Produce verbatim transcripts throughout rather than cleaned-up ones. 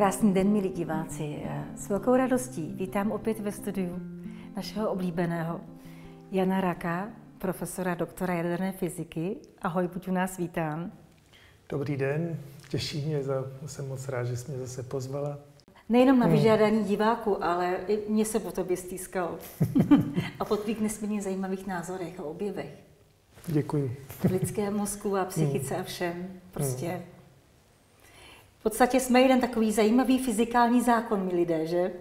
Krásný den, milí diváci. S velkou radostí vítám opět ve studiu našeho oblíbeného Jana Raka, profesora doktora jaderné fyziky. Ahoj, buď u nás vítán. Dobrý den, těší mě, za, jsem moc rád, že jsi mě zase pozvala. Nejenom na vyžádání diváků, ale i mě se po tobě stýskalo. A po tvých nesmírně zajímavých názorech a objevech. Děkuji. V lidském mozku a psychice a všem. Prostě. V podstatě jsme jeden takový zajímavý fyzikální zákon, my lidé, že?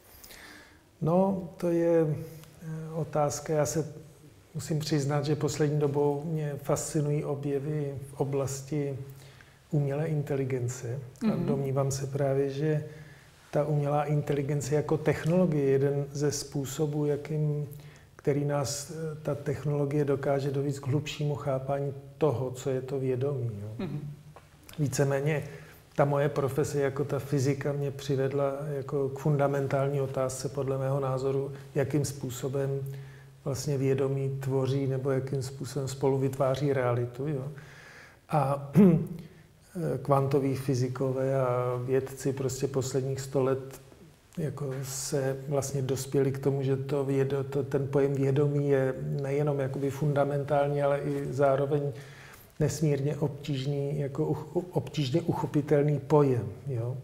No, to je otázka. Já se musím přiznat, že poslední dobou mě fascinují objevy v oblasti umělé inteligence. Mm-hmm. A domnívám se právě, že ta umělá inteligence jako technologie je jeden ze způsobů, jakým, který nás ta technologie dokáže dovést k hlubšímu chápání toho, co je to vědomí. Jo. Mm-hmm. Víceméně ta moje profese jako ta fyzika mě přivedla jako k fundamentální otázce, podle mého názoru, jakým způsobem vlastně vědomí tvoří nebo jakým způsobem spolu vytváří realitu. Jo. A kvantoví fyzikové a vědci prostě posledních sto let jako se vlastně dospěli k tomu, že to vědo, to, ten pojem vědomí je nejenom jakoby fundamentální, ale i zároveň nesmírně obtížný, jako obtížně uchopitelný pojem. Jo.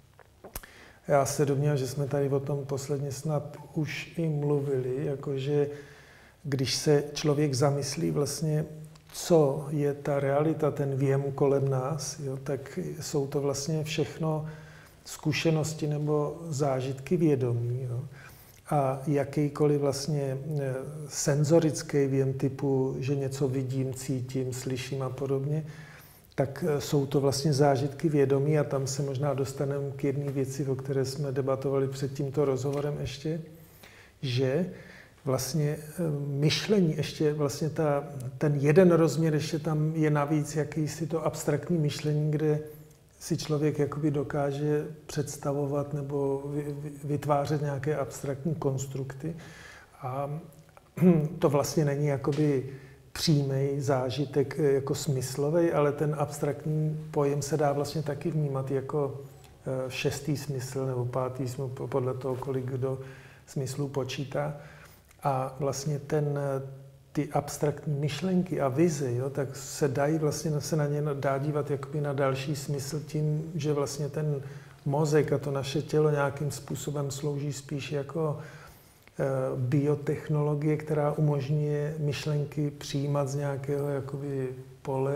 Já se domnívám, že jsme tady o tom posledně snad už i mluvili, jakože když se člověk zamyslí vlastně, co je ta realita, ten věm kolem nás, jo, tak jsou to vlastně všechno zkušenosti nebo zážitky vědomí. Jo. A jakýkoliv vlastně senzorický věm typu, že něco vidím, cítím, slyším a podobně, tak jsou to vlastně zážitky vědomí a tam se možná dostaneme k jedné věci, o které jsme debatovali před tímto rozhovorem ještě, že vlastně myšlení, ještě vlastně ta, ten jeden rozměr, ještě tam je navíc jakýsi to abstraktní myšlení, kde si člověk jakoby dokáže představovat nebo vytvářet nějaké abstraktní konstrukty. A to vlastně není jakoby přímý zážitek jako smyslový, ale ten abstraktní pojem se dá vlastně taky vnímat jako šestý smysl nebo pátý smysl, podle toho, kolik kdo smyslů počítá. A vlastně ten, ty abstraktní myšlenky a vize, jo, tak se dají vlastně se na ně dá dívat jakoby na další smysl tím, že vlastně ten mozek a to naše tělo nějakým způsobem slouží spíš jako e, biotechnologie, která umožňuje myšlenky přijímat z nějakého jakoby pole,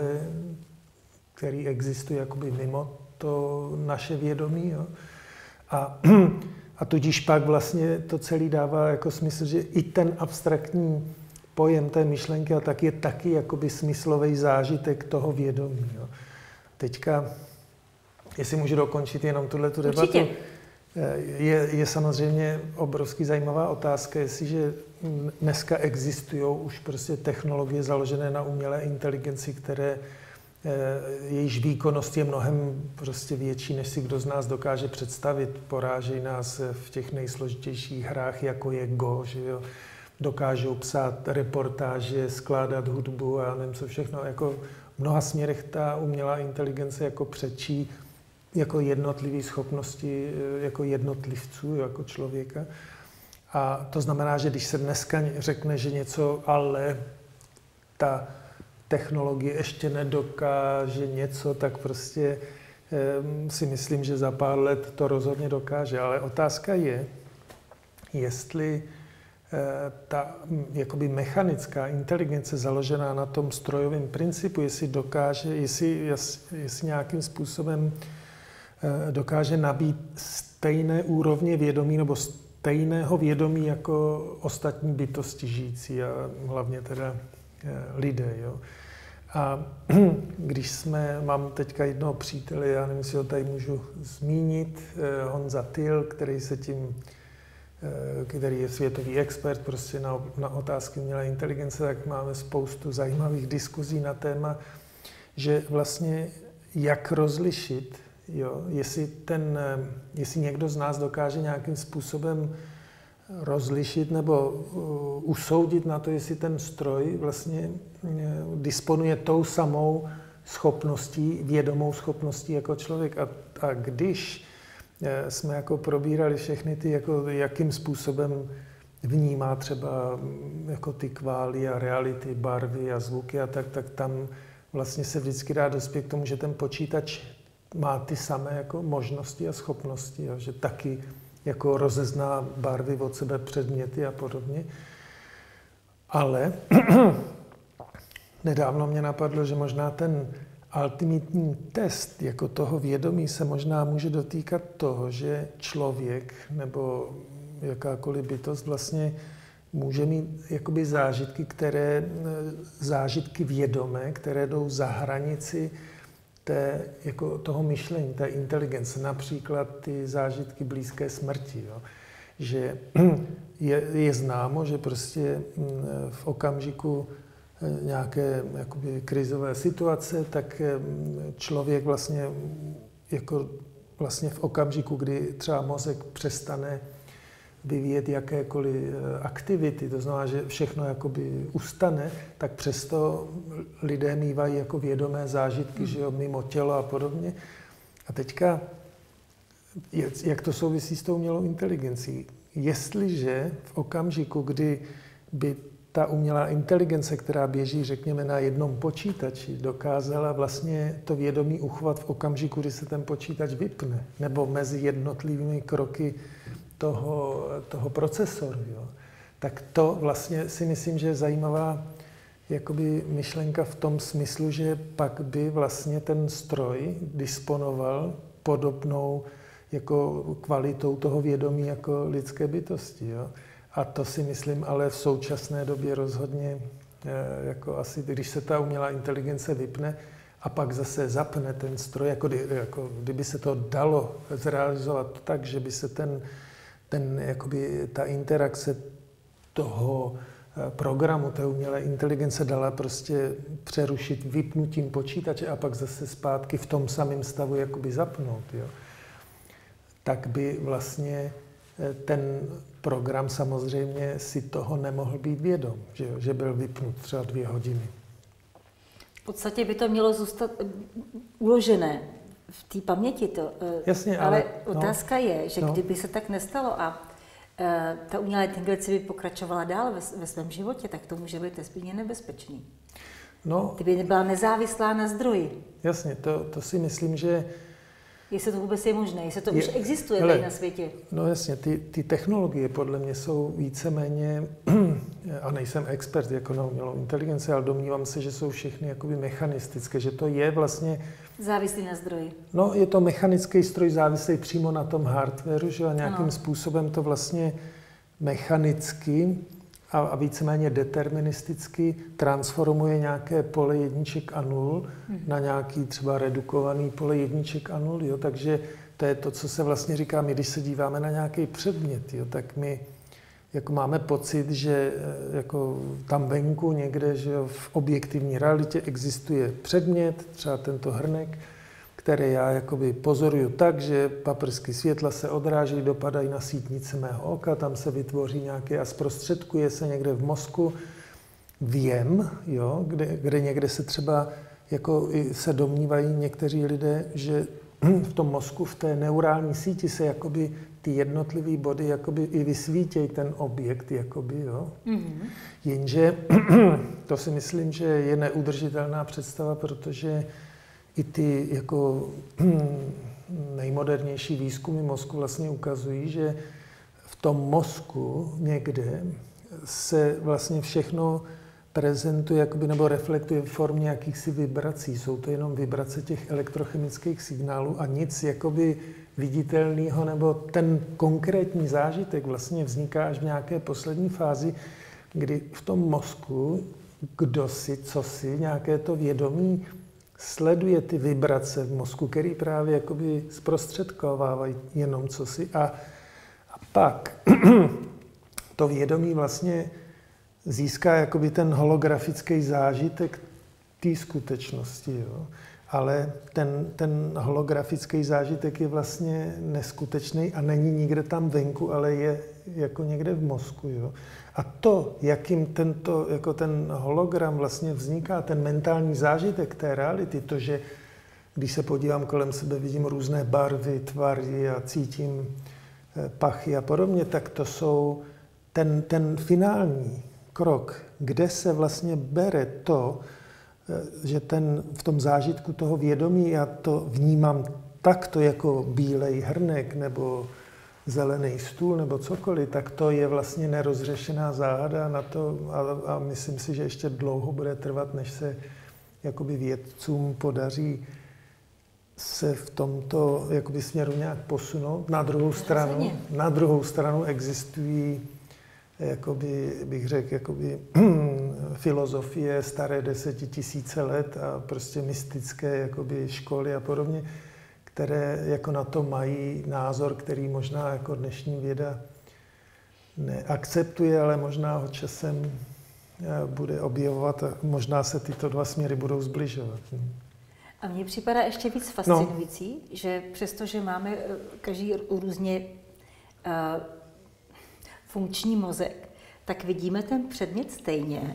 který existuje jakoby mimo to naše vědomí. Jo. A A tudíž pak vlastně to celé dává jako smysl, že i ten abstraktní pojem té myšlenky a tak je taky jakoby smyslový zážitek toho vědomí. Jo. Teďka, jestli můžu dokončit jenom tuhletu debatu, je, je samozřejmě obrovsky zajímavá otázka, jestliže dneska existují už prostě technologie založené na umělé inteligenci, které jejíž výkonnost je mnohem prostě větší, než si kdo z nás dokáže představit. Porážejí nás v těch nejsložitějších hrách, jako je Go, že jo. Dokážou psát reportáže, skládat hudbu a nevím co všechno. Jako v mnoha směrech ta umělá inteligence jako přečí jako jednotlivé schopnosti jako jednotlivců, jako člověka. A to znamená, že když se dneska řekne, že něco, ale ta technologie ještě nedokáže něco, tak prostě e, si myslím, že za pár let to rozhodně dokáže. Ale otázka je, jestli e, ta jakoby mechanická inteligence založená na tom strojovém principu, jestli dokáže, jestli, jestli nějakým způsobem e, dokáže nabít stejné úrovně vědomí nebo stejného vědomí jako ostatní bytosti žijící a hlavně teda lidé, jo. A když jsme, mám teďka jednoho přítele, já nevím, jestli ho tady můžu zmínit, Honza Tyl, který se tím, který je světový expert prostě na, na otázky umělé inteligence, tak máme spoustu zajímavých diskuzí na téma, že vlastně jak rozlišit, jo, jestli ten, jestli někdo z nás dokáže nějakým způsobem rozlišit nebo usoudit na to, jestli ten stroj vlastně disponuje tou samou schopností, vědomou schopností jako člověk. A, a když jsme jako probírali všechny ty, jako jakým způsobem vnímá třeba jako ty kvály a reality, barvy a zvuky a tak, tak tam vlastně se vždycky dá dospět k tomu, že ten počítač má ty samé jako možnosti a schopnosti, a že taky jako rozezná barvy od sebe, předměty a podobně. Ale nedávno mě napadlo, že možná ten ultimatní test jako toho vědomí se možná může dotýkat toho, že člověk nebo jakákoliv bytost vlastně může mít jakoby zážitky, které, zážitky vědomé, které jdou za hranici té, jako toho myšlení, té inteligence. Například ty zážitky blízké smrti. Jo. Že je, je známo, že prostě v okamžiku nějaké jakoby krizové situace, tak člověk vlastně, jako vlastně v okamžiku, kdy třeba mozek přestane vyvíjet jakékoliv aktivity, to znamená, že všechno jakoby ustane, tak přesto lidé mívají jako vědomé zážitky, mm. že jo, mimo tělo a podobně. A teďka, jak to souvisí s tou umělou inteligencí? Jestliže v okamžiku, kdy by ta umělá inteligence, která běží, řekněme, na jednom počítači, dokázala vlastně to vědomí uchovat v okamžiku, kdy se ten počítač vypne, nebo mezi jednotlivými kroky toho, toho procesoru, jo, tak to vlastně si myslím, že je zajímavá jakoby myšlenka v tom smyslu, že pak by vlastně ten stroj disponoval podobnou jako kvalitou toho vědomí jako lidské bytosti. Jo. A to si myslím, ale v současné době rozhodně, jako asi, když se ta umělá inteligence vypne a pak zase zapne ten stroj, jako, jako kdyby se to dalo zrealizovat tak, že by se ten, ten jakoby, ta interakce toho programu, té umělé inteligence dala prostě přerušit vypnutím počítače a pak zase zpátky v tom samém stavu jakoby zapnout, jo. Tak by vlastně ten program samozřejmě si toho nemohl být vědom, že, že byl vypnut třeba dvě hodiny. V podstatě by to mělo zůstat uložené v té paměti. To, Jasně, ale, ale otázka no, je, že no. kdyby se tak nestalo a e, ta umělá inteligence by pokračovala dál ve, ve svém životě, tak to může být nesmírně nebezpečný. No, kdyby nebyla nezávislá na zdroji. Jasně, to, to si myslím, že jestli to vůbec je možné, jestli to je, už existuje hele, tady na světě. No jasně, ty, ty technologie podle mě jsou víceméně, a nejsem expert jako na umělou inteligenci, ale domnívám se, že jsou všechny jakoby mechanistické, že to je vlastně závislý na zdroji. No, je to mechanický stroj závislý přímo na tom hardwareu, že a nějakým ano. způsobem to vlastně mechanicky a, a víceméně deterministicky transformuje nějaké pole jedniček a nul hmm. na nějaký třeba redukovaný pole jedniček a nul, jo, takže to je to, co se vlastně říká, my když se díváme na nějaký předmět, jo, tak my jako máme pocit, že jako tam venku někde, že jo, v objektivní realitě existuje předmět, třeba tento hrnek, který já jakoby pozoruju tak, že paprsky světla se odráží, dopadají na sítnice mého oka, tam se vytvoří nějaké a zprostředkuje se někde v mozku věm, jo, kde, kde někde se třeba jako se domnívají někteří lidé, že v tom mozku, v té neurální síti se jakoby ty jednotlivé body jakoby i vysvítějí ten objekt, jakoby, jo. Mm-hmm. Jenže to si myslím, že je neudržitelná představa, protože i ty jako nejmodernější výzkumy mozku vlastně ukazují, že v tom mozku někde se vlastně všechno prezentuje jakoby, nebo reflektuje v formě jakýchsi vibrací. Jsou to jenom vibrace těch elektrochemických signálů a nic jakoby viditelného, nebo ten konkrétní zážitek vlastně vzniká až v nějaké poslední fázi, kdy v tom mozku kdo si, co si, nějaké to vědomí sleduje ty vibrace v mozku, který právě jakoby zprostředkovávají jenom cosi a, a pak to vědomí vlastně získá jakoby ten holografický zážitek té skutečnosti, jo. Ale ten, ten holografický zážitek je vlastně neskutečný a není nikde tam venku, ale je jako někde v mozku, jo. A to, jakým tento, jako ten hologram vlastně vzniká, ten mentální zážitek té reality, to, že když se podívám kolem sebe, vidím různé barvy, tvary a cítím pachy a podobně, tak to jsou ten, ten finální krok, kde se vlastně bere to, že ten, v tom zážitku toho vědomí já to vnímám takto jako bílej hrnek nebo zelený stůl nebo cokoliv, tak to je vlastně nerozřešená záhada na to a, a myslím si, že ještě dlouho bude trvat, než se jakoby vědcům podaří se v tomto jakoby směru nějak posunout. Na druhou stranu, na druhou stranu existují, jakoby, bych řekl, jakoby, filozofie staré desetitisíce let a prostě mystické jakoby, školy a podobně, které jako na to mají názor, který možná jako dnešní věda neakceptuje, ale možná ho časem bude objevovat a možná se tyto dva směry budou zbližovat. A mně připadá ještě víc fascinující, no. že přestože máme každý různě uh, funkční mozek, tak vidíme ten předmět stejně,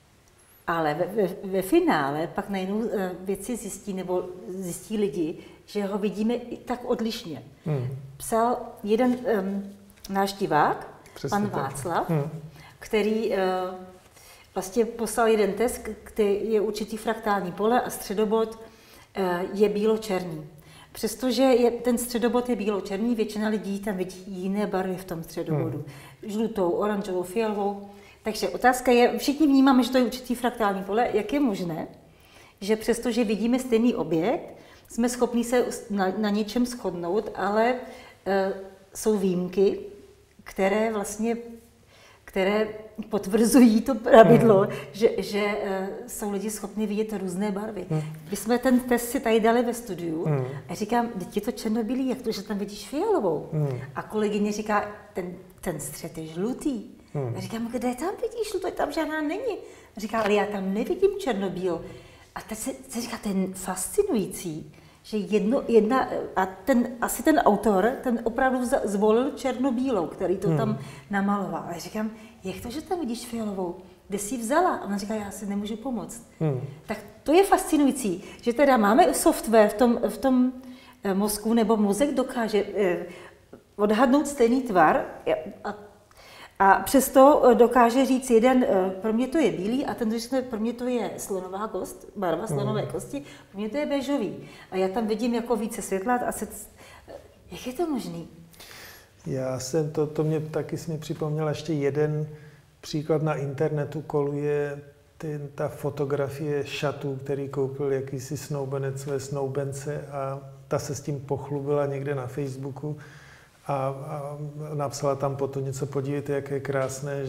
ale ve, ve, ve finále pak najednou uh, věci zjistí, nebo zjistí lidi, že ho vidíme i tak odlišně. Hmm. Psal jeden um, náš divák, Přesně pan tak. Václav, hmm. který uh, vlastně poslal jeden test, který je určitý fraktální pole a středobod je bílo-černý. Přestože je, ten středobod je bílo-černý, většina lidí tam vidí jiné barvy v tom středobodu. Hmm. Žlutou, oranžovou, fialovou. Takže otázka je, všichni vnímáme, že to je určitý fraktální pole. Jak je možné, že přestože vidíme stejný objekt, jsme schopni se na, na něčem shodnout, ale e, jsou výjimky, které vlastně které potvrzují to pravidlo, mm. že, že uh, jsou lidi schopni vidět různé barvy. Mm. My jsme ten test si tady dali ve studiu mm. a říkám, teď je to černobílý, jak to, že tam vidíš fialovou. Mm. A kolegyně říká, ten, ten střed je žlutý. Mm. A říkám, kde tam vidíš žlutou, tam žádná není. A říká, ale já tam nevidím černobíl. A teď se, se říká, ten fascinující, že jedno, jedna, a ten, asi ten autor, ten opravdu zvolil černobílou, který to hmm. tam namaloval. A já říkám, jak to, že tam vidíš fialovou? Kde jsi ji vzala? A ona říká, já si nemůžu pomoct. Hmm. Tak to je fascinující, že teda máme software v tom, v tom mozku, nebo mozek dokáže odhadnout stejný tvar a A přesto dokáže říct jeden, pro mě to je bílý a ten řekne, pro mě to je slonová kost, barva slonové kosti, pro mě to je béžový. A já tam vidím jako více světla a se... Jak je to možný? Já jsem, to, to mě taky mi připomněl ještě jeden příklad na internetu, koluje ten, ta fotografie šatů, který koupil jakýsi snoubenec své snoubence a ta se s tím pochlubila někde na Facebooku. A, a napsala tam potom něco, podívejte, jak je krásné,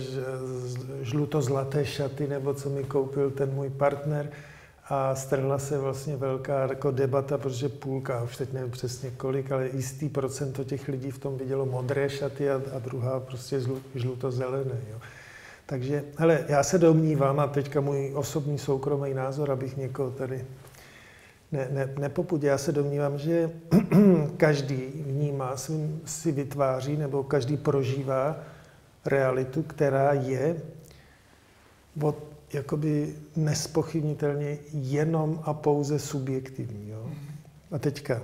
žluto-zlaté šaty, nebo co mi koupil ten můj partner. A strhla se vlastně velká jako debata, protože půlka, už teď nevím přesně kolik, ale jistý procento těch lidí v tom vidělo modré šaty a, a druhá prostě žluto-zelené. Jo. Takže, hele, já se domnívám, a teďka můj osobní soukromý názor, abych někoho tady Ne, ne, nepopud. Já se domnívám, že každý vnímá, svým, si vytváří nebo každý prožívá realitu, která je od, jakoby nespochybnitelně jenom a pouze subjektivní. Jo? A teďka,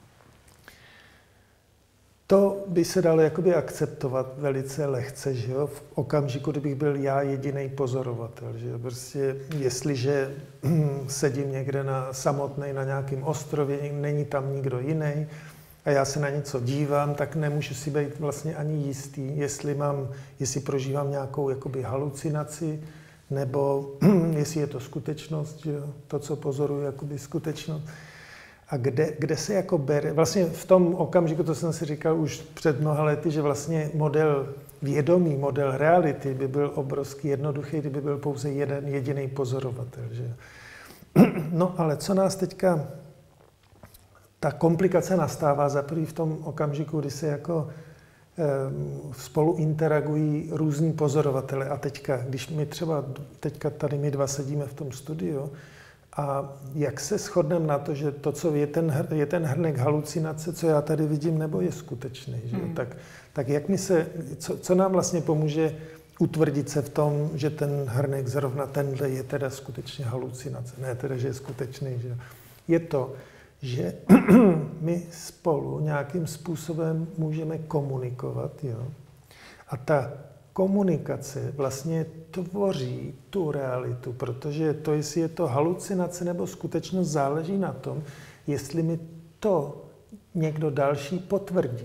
to by se dalo jakoby akceptovat velice lehce, že jo? V okamžiku, kdybych byl já jediný pozorovatel. Že jo? Prostě, jestliže sedím někde na samotnej na nějakém ostrově, není tam nikdo jiný a já se na něco dívám, tak nemůžu si být vlastně ani jistý, jestli, mám, jestli prožívám nějakou jakoby halucinaci, nebo jestli je to skutečnost, že jo? To, co pozoruju, jakoby skutečnost. A kde, kde se jako bere, vlastně v tom okamžiku, to jsem si říkal už před mnoha lety, že vlastně model vědomí, model reality by byl obrovský jednoduchý, kdyby byl pouze jeden jediný pozorovatel. Že? No ale co nás teďka, ta komplikace nastává zaprvé v tom okamžiku, kdy se jako e, spolu interagují různí pozorovatele. A teďka, když my třeba, teďka tady my dva sedíme v tom studiu, a jak se shodneme na to, že to, co je ten, je ten hrnek halucinace, co já tady vidím, nebo je skutečný, že? Hmm. Tak, tak jak mi se, co, co nám vlastně pomůže utvrdit se v tom, že ten hrnek zrovna tenhle je teda skutečně halucinace, ne teda, že je skutečný, že? Je to, že my spolu nějakým způsobem můžeme komunikovat, jo? A ta komunikace vlastně tvoří tu realitu, protože to, jestli je to halucinace nebo skutečnost, záleží na tom, jestli mi to někdo další potvrdí.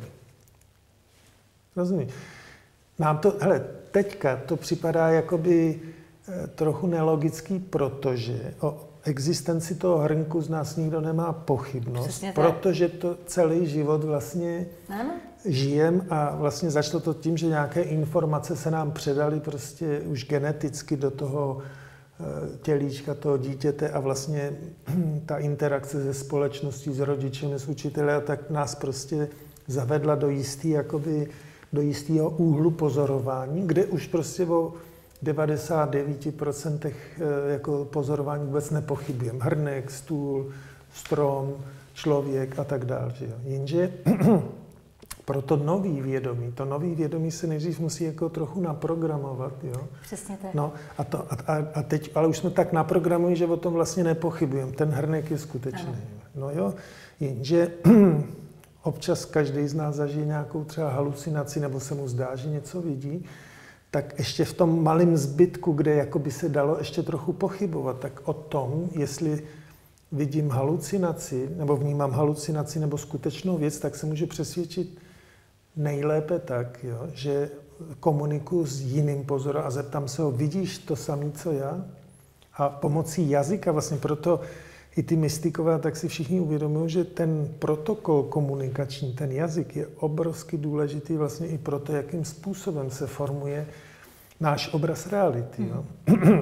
Rozumíš? Nám to, hele, teďka to připadá jakoby e, trochu nelogický, protože o existenci toho hrnku z nás nikdo nemá pochybnost, protože to celý život vlastně ano. žijem a vlastně začalo to tím, že nějaké informace se nám předaly prostě už geneticky do toho e, tělíčka toho dítěte a vlastně ta interakce se společností, s rodičem, s učiteli a tak nás prostě zavedla do jistý jakoby do jistého úhlu pozorování, kde už prostě o devadesát devět procent jako pozorování vůbec nepochybujeme. Hrnek, stůl, strom, člověk a tak dále. Jenže pro to nový vědomí, to nový vědomí se nejdřív musí jako trochu naprogramovat. Jo? Přesně tak. No, a, to, a, a teď, ale už jsme tak naprogramují, že o tom vlastně nepochybujeme. Ten hrnek je skutečný. Ano. No jo, jenže občas každý z nás zažije nějakou třeba halucinaci, nebo se mu zdá, že něco vidí, tak ještě v tom malém zbytku, kde jako by se dalo ještě trochu pochybovat, tak o tom, jestli vidím halucinaci, nebo vnímám halucinaci, nebo skutečnou věc, tak se můžu přesvědčit nejlépe tak, jo, že komunikuji s jiným pozorem a zeptám se ho, vidíš to samé, co já? A pomocí jazyka vlastně proto i ty mystikové, tak si všichni uvědomují, že ten protokol komunikační, ten jazyk je obrovsky důležitý vlastně i pro to, jakým způsobem se formuje náš obraz reality. Mm. No.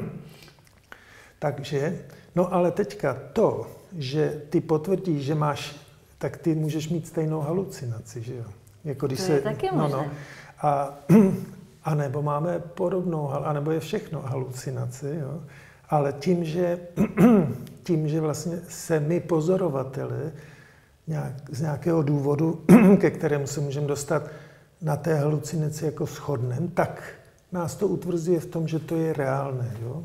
Takže, no ale teďka to, že ty potvrdíš, že máš, tak ty můžeš mít stejnou halucinaci, že jo? Jako když to se, je taky no, možné. No, a, a nebo máme podobnou, a nebo je všechno halucinace, jo? Ale tím, že, tím, že vlastně se my pozorovatele nějak, z nějakého důvodu, ke kterému se můžeme dostat, na té halucinaci jako shodneme, tak nás to utvrzuje v tom, že to je reálné. Jo?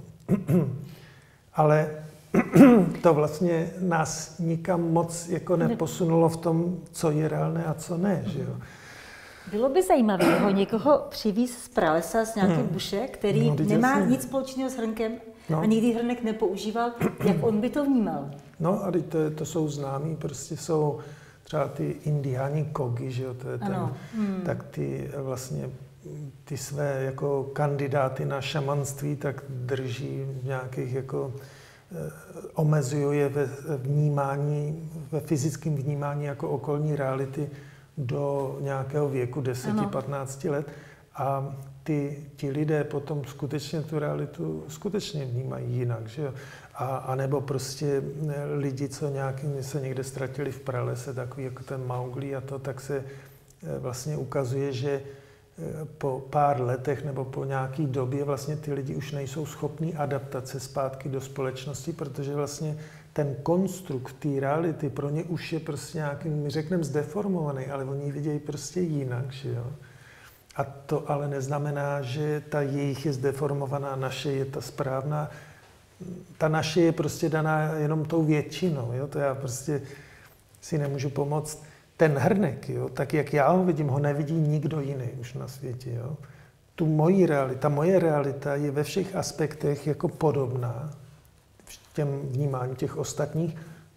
Ale to vlastně nás nikam moc jako neposunulo v tom, co je reálné a co ne. Že jo? Bylo by zajímavé ho někoho přivízt z pralesa, z nějaké hmm. buše, který no, nemá jasný. nic společného s hrnkem no. a nikdy hrnek nepoužíval, jak on by to vnímal? No a to, to jsou známí, prostě jsou třeba ty indiáni kogi, že jo, to je ten, hmm. tak ty vlastně ty své jako kandidáty na šamanství tak drží v nějakých jako omezují je ve vnímání, ve fyzickém vnímání jako okolní reality do nějakého věku deset patnáct let a ty, ti lidé potom skutečně tu realitu skutečně vnímají jinak, že jo? A, a nebo prostě lidi, co nějakým se někde ztratili v pralese, takový jako ten Mowgli a to, tak se vlastně ukazuje, že po pár letech nebo po nějaký době vlastně ty lidi už nejsou schopní adaptace zpátky do společnosti, protože vlastně ten konstrukt té reality pro ně už je prostě nějakým, my řekneme, zdeformovaný, ale oni ji vidějí prostě jinak, že jo. A to ale neznamená, že ta jejich je zdeformovaná, naše je ta správná. Ta naše je prostě daná jenom tou většinou, jo. To já prostě si nemůžu pomoct. Ten hrnek, jo, tak jak já ho vidím, ho nevidí nikdo jiný už na světě. Jo. Tu moji realita, moje realita je ve všech aspektech jako podobná těm vnímání těch ostatních,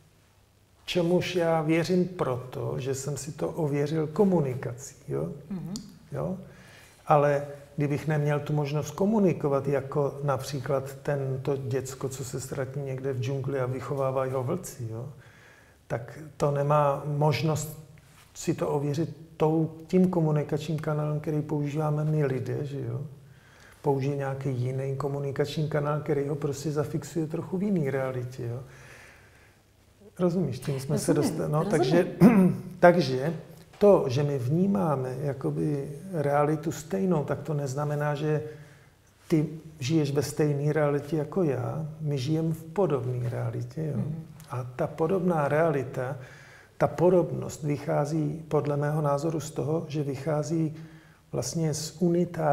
čemuž já věřím proto, že jsem si to ověřil komunikací. Jo. Mm-hmm. Jo. Ale kdybych neměl tu možnost komunikovat, jako například tento děcko, co se ztratí někde v džungli a vychovávají ho vlci, jo, tak to nemá možnost si to ověřit tou, tím komunikačním kanálem, který používáme my lidé, že jo. Použije nějaký jiný komunikační kanál, který ho prostě zafixuje trochu v jiný realitě, jo. Rozumíš, tím jsme rozumím, se dostali. No, takže, takže to, že my vnímáme jakoby realitu stejnou, tak to neznamená, že ty žiješ ve stejné realitě jako já. My žijeme v podobné realitě, jo. Mm. A ta podobná realita, ta podobnost vychází podle mého názoru z toho, že vychází vlastně z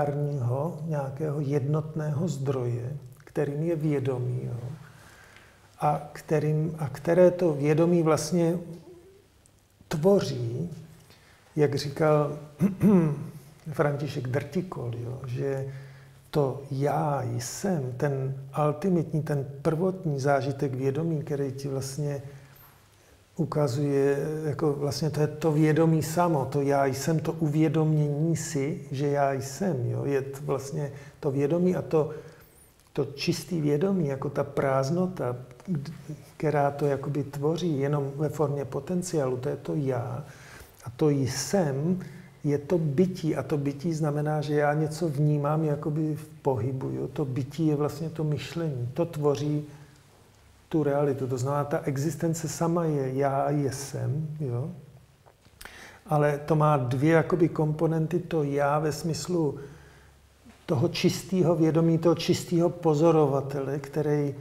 unitárního nějakého jednotného zdroje, kterým je vědomí. Jo. a, kterým, a které to vědomí vlastně tvoří, jak říkal František Drtikol, jo, že to já jsem, ten ultimitní, ten prvotní zážitek vědomí, který ti vlastně ukazuje, jako vlastně to je to vědomí samo, to já jsem, to uvědomění si, že já jsem, jo, je to vlastně to vědomí a to, to čistý vědomí, jako ta prázdnota, která to jakoby tvoří jenom ve formě potenciálu, to je to já. A to jsem je to bytí. A to bytí znamená, že já něco vnímám jakoby v pohybu. Jo? To bytí je vlastně to myšlení. To tvoří tu realitu. To znamená, ta existence sama je já a jsem. Jo? Ale to má dvě jakoby komponenty. To já ve smyslu toho čistého vědomí, toho čistého pozorovatele, který,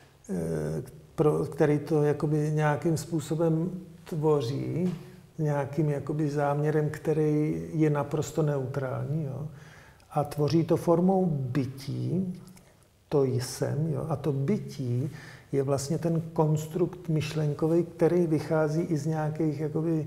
který to jakoby nějakým způsobem tvoří, nějakým jakoby záměrem, který je naprosto neutrální. Jo? A tvoří to formou bytí, to jsem. Jo? A to bytí je vlastně ten konstrukt myšlenkový, který vychází i z nějakých jakoby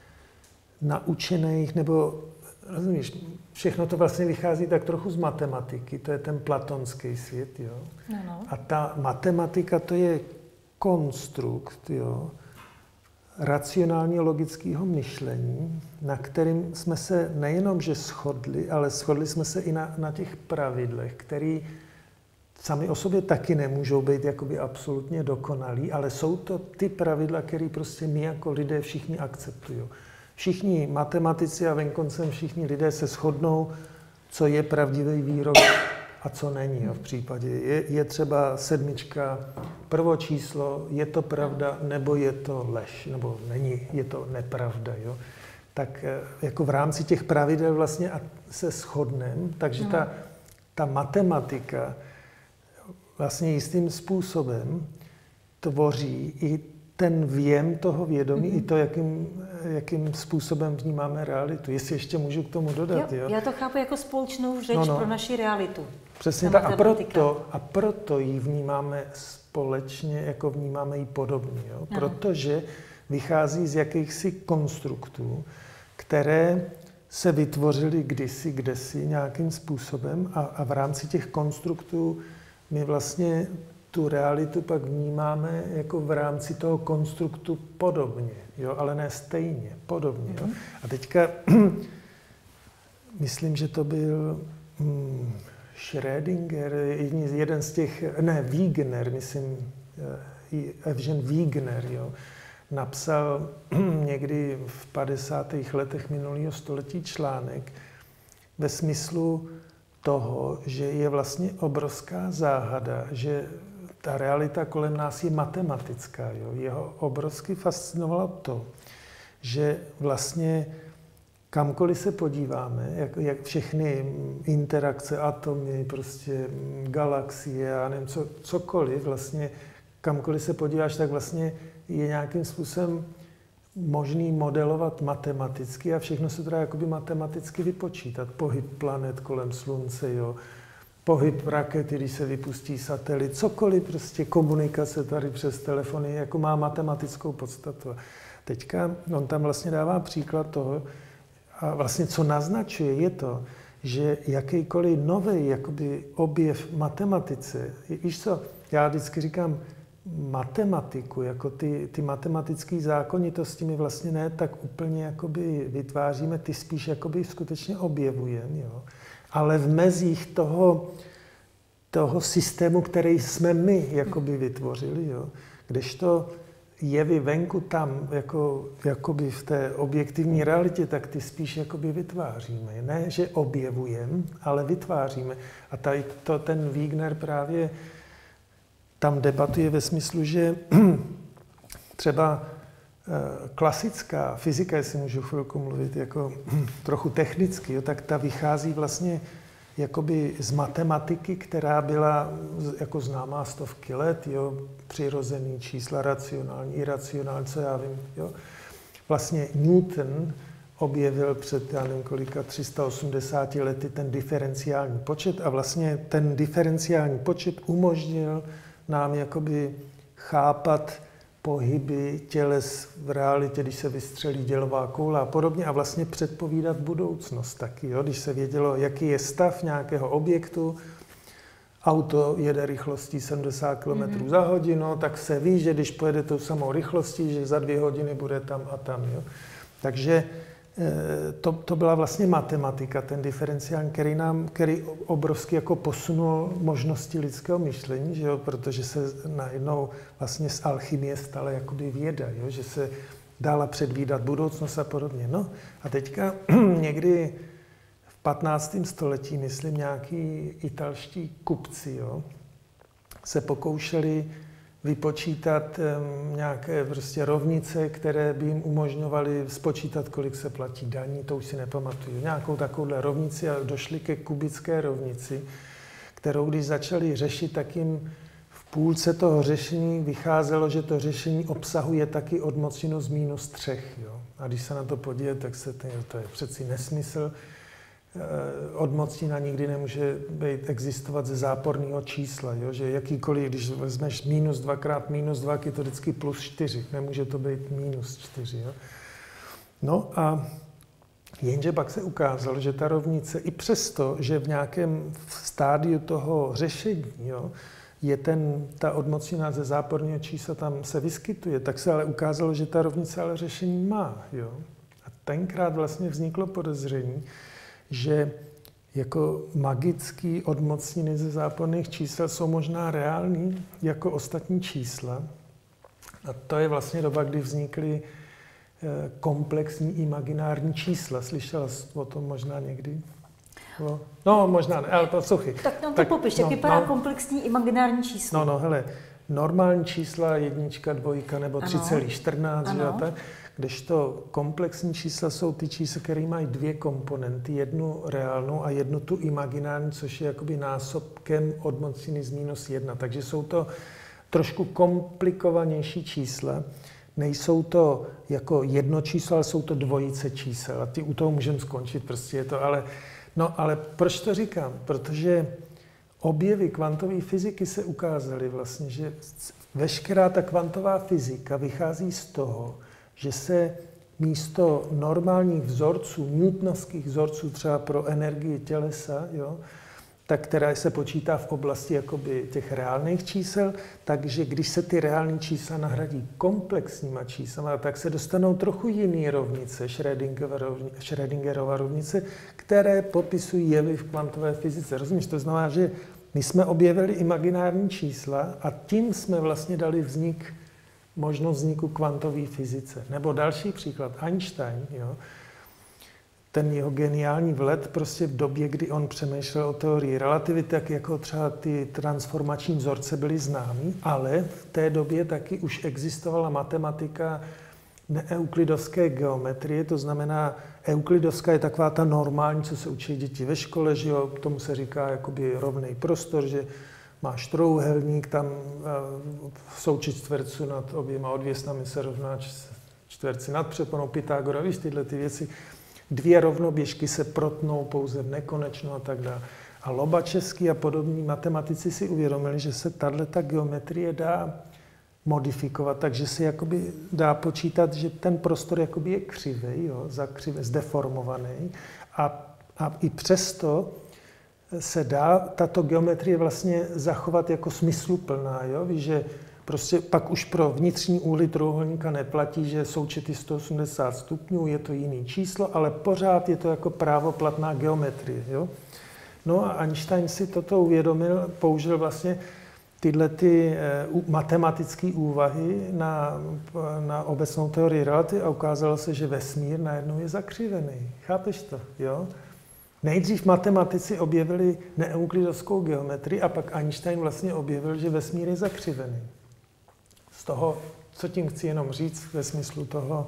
naučených, nebo rozumíš, všechno to vlastně vychází tak trochu z matematiky, to je ten platonský svět. Jo? No, no. A ta matematika, to je konstrukt, jo, racionálně logického myšlení, na kterým jsme se nejenom, že shodli, ale shodli jsme se i na, na těch pravidlech, které sami o sobě taky nemůžou být jakoby absolutně dokonalý, ale jsou to ty pravidla, které prostě my jako lidé všichni akceptují. Všichni matematici a venkoncem všichni lidé se shodnou, co je pravdivý výrok a co není. Jo, v případě je, je třeba sedmička, prvo číslo, je to pravda, nebo je to lež, nebo není, je to nepravda. Jo. Tak jako v rámci těch pravidel vlastně se shodneme, takže ta, ta matematika vlastně jistým způsobem tvoří i ten věm toho vědomí, mm-hmm. i to, jakým, jakým způsobem vnímáme realitu. Jestli ještě můžu k tomu dodat. Jo, jo? Já to chápu jako společnou řeč no, no. pro naši realitu. Přesně tak. A proto, a proto ji vnímáme společně, jako vnímáme ji podobně. Jo? Protože vychází z jakýchsi konstruktů, které se vytvořily kdysi, kdesi nějakým způsobem a, a v rámci těch konstruktů my vlastně tu realitu pak vnímáme jako v rámci toho konstruktu podobně, jo? Ale ne stejně, podobně. Jo? A teďka, myslím, že to byl hmm, Schrödinger, jeden z těch, ne, Wegener, myslím, Evžen Wegener, jo? Napsal někdy v padesátých letech minulého století článek ve smyslu toho, že je vlastně obrovská záhada, že ta realita kolem nás je matematická. Jo. Jeho obrovsky fascinovalo to, že vlastně kamkoliv se podíváme, jak, jak všechny interakce, atomy, prostě galaxie, já nevím, co, cokoliv, vlastně kamkoliv se podíváš, tak vlastně je nějakým způsobem možný modelovat matematicky a všechno se teda jakoby matematicky vypočítat. Pohyb planet kolem slunce, jo. Pohyb rakety, když se vypustí satelit, cokoliv, prostě komunikace tady přes telefony, jako má matematickou podstatu. Teďka on tam vlastně dává příklad toho, a vlastně co naznačuje, je to, že jakýkoliv nový jakoby objev matematice, víš co, já vždycky říkám, matematiku, jako ty, ty matematické zákonitosti my vlastně ne tak úplně jakoby vytváříme, ty spíš jakoby skutečně objevujeme, jo. Ale v mezích toho, toho systému, který jsme my jakoby vytvořili, jo. Kdežto jevy venku tam, jako, jakoby v té objektivní realitě, tak ty spíš jakoby vytváříme. Ne, že objevujeme, ale vytváříme. A tady to ten Wegener právě tam debatuje ve smyslu, že třeba klasická fyzika, jestli můžu chvilku mluvit jako trochu technicky, jo, tak ta vychází vlastně jakoby z matematiky, která byla jako známá stovky let, jo, přirozený čísla, racionální, iracionální, co já vím. Jo. Vlastně Newton objevil před, já nevím kolika, tři sta osmdesáti lety ten diferenciální počet a vlastně ten diferenciální počet umožnil nám jakoby chápat pohyby těles v realitě, když se vystřelí dělová koule a podobně a vlastně předpovídat budoucnost taky. Jo? Když se vědělo, jaký je stav nějakého objektu, auto jede rychlostí sedmdesát kilometrů mm-hmm. za hodinu, tak se ví, že když pojede tou samou rychlostí, že za dvě hodiny bude tam a tam. Jo? Takže to, to byla vlastně matematika, ten diferenciální, který nám, který obrovsky jako posunul možnosti lidského myšlení, že jo? Protože se najednou vlastně z alchymie stala jakoby věda, jo? Že se dala předvídat budoucnost a podobně. No a teďka někdy v patnáctém století, myslím, nějaký italští kupci, jo, se pokoušeli vypočítat um, nějaké prostě rovnice, které by jim umožňovaly spočítat, kolik se platí daní, to už si nepamatuju. Nějakou takovouhle rovnici a došli ke kubické rovnici, kterou když začali řešit, tak jim v půlce toho řešení vycházelo, že to řešení obsahuje taky odmocninu z minus třech. Jo. A když se na to podívat, tak se to, to je přeci nesmysl. Odmocnina nikdy nemůže být, existovat ze záporného čísla, jo? Že jakýkoliv, když vezmeš minus dvakrát minus dva, je to vždycky plus čtyři, nemůže to být minus čtyři. Jo? No a jenže pak se ukázalo, že ta rovnice, i přesto, že v nějakém stádiu toho řešení, jo, je ten, ta odmocnina ze záporného čísla tam se vyskytuje, tak se ale ukázalo, že ta rovnice ale řešení má. Jo? A tenkrát vlastně vzniklo podezření, že jako magický odmocniny ze záporných čísel jsou možná reální jako ostatní čísla. A to je vlastně doba, kdy vznikly komplexní imaginární čísla. Slyšela jsi o tom možná někdy? No, možná ne, ale poslouchej. Tak nám to tak, popiš, jak no, vypadá no, komplexní imaginární číslo. No, no, hele, normální čísla, jednička, dvojka nebo tři celá čtrnáct, že tak, kdežto komplexní čísla jsou ty čísla, které mají dvě komponenty, jednu reálnou a jednu tu imaginární, což je jakoby násobkem odmocniny z minus jedna. Takže jsou to trošku komplikovanější čísla. Nejsou to jako jedno číslo, ale jsou to dvojice čísel. A ty u toho můžeme skončit, prostě je to, ale... No, ale proč to říkám? Protože objevy kvantové fyziky se ukázaly vlastně, že veškerá ta kvantová fyzika vychází z toho, že se místo normálních vzorců, newtonovských vzorců třeba pro energii tělesa, jo, tak která se počítá v oblasti jakoby těch reálných čísel, takže když se ty reální čísla nahradí komplexníma číslama, tak se dostanou trochu jiné rovnice, Schrödingerova rovnice, které popisují jevy v kvantové fyzice. Rozumíš? To znamená, že my jsme objevili imaginární čísla a tím jsme vlastně dali vznik, možnost vzniku kvantové fyzice. Nebo další příklad, Einstein, jo? Ten jeho geniální vlet prostě v době, kdy on přemýšlel o teorii relativity, tak jako třeba ty transformační vzorce byly známý, ale v té době taky už existovala matematika neeuklidovské geometrie, to znamená, euklidovská je taková ta normální, co se učí děti ve škole, že jo, tomu se říká jakoby rovnej prostor, že máš trojúhelník, tam součet čtverců nad oběma odvěsnami se rovná čtverci nad přeponou Pythagora, víš, tyhle ty věci. Dvě rovnoběžky se protnou pouze v nekonečno a tak dále. A Lobačevský a podobní matematici si uvědomili, že se tato geometrie dá modifikovat, takže se jakoby dá počítat, že ten prostor jakoby je křivý, jo, zakřivý, zdeformovaný a, a i přesto se dá tato geometrie vlastně zachovat jako smysluplná, jo, víš, že prostě pak už pro vnitřní úhly trojúhelníka neplatí, že součet sto osmdesát stupňů, je to jiný číslo, ale pořád je to jako právoplatná geometrie. Jo? No a Einstein si toto uvědomil, použil vlastně tyhle ty matematické úvahy na, na obecnou teorii relativity a ukázalo se, že vesmír najednou je zakřivený. Chápeš to? Jo? Nejdřív matematici objevili neeuklidovskou geometrii a pak Einstein vlastně objevil, že vesmír je zakřivený. Z toho, co tím chci jenom říct ve smyslu toho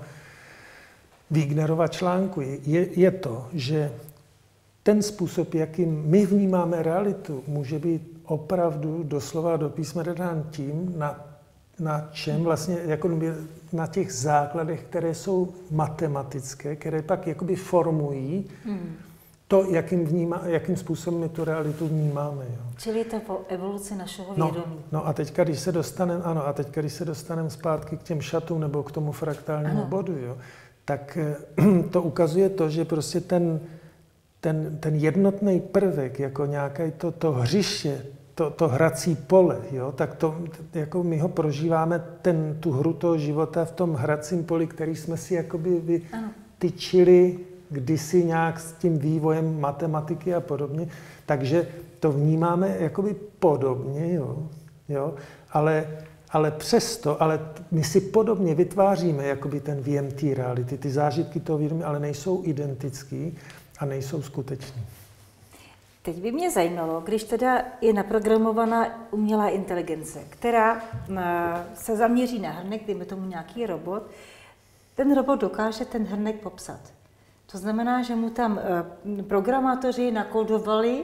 Wignerova článku, je, je to, že ten způsob, jakým my vnímáme realitu, může být opravdu doslova do písmene dán tím, na, na čem vlastně, jako na těch základech, které jsou matematické, které pak jakoby formují hmm. to, jakým, vníma, jakým způsobem my tu realitu vnímáme. Jo. Čili je to po evoluci našeho no, vědomí. No a teďka, když se dostaneme, ano, a teďka, když se dostaneme zpátky k těm šatům nebo k tomu fraktálnímu ano. bodu, jo, tak to ukazuje to, že prostě ten, ten, ten jednotný prvek, jako nějaké to, to hřiště, to, to hrací pole, jo, tak to, jako my ho prožíváme, ten, tu hru toho života v tom hracím poli, který jsme si jakoby vytyčili kdysi nějak s tím vývojem matematiky a podobně, takže to vnímáme jakoby podobně, jo, jo, ale, ale přesto, ale my si podobně vytváříme jakoby ten věm té reality, ty zážitky toho vědomí, ale nejsou identický a nejsou skuteční. Teď by mě zajímalo, když teda je naprogramovaná umělá inteligence, která se zaměří na hrnek, dejme tomu nějaký robot, ten robot dokáže ten hrnek popsat. To znamená, že mu tam programátoři nakódovali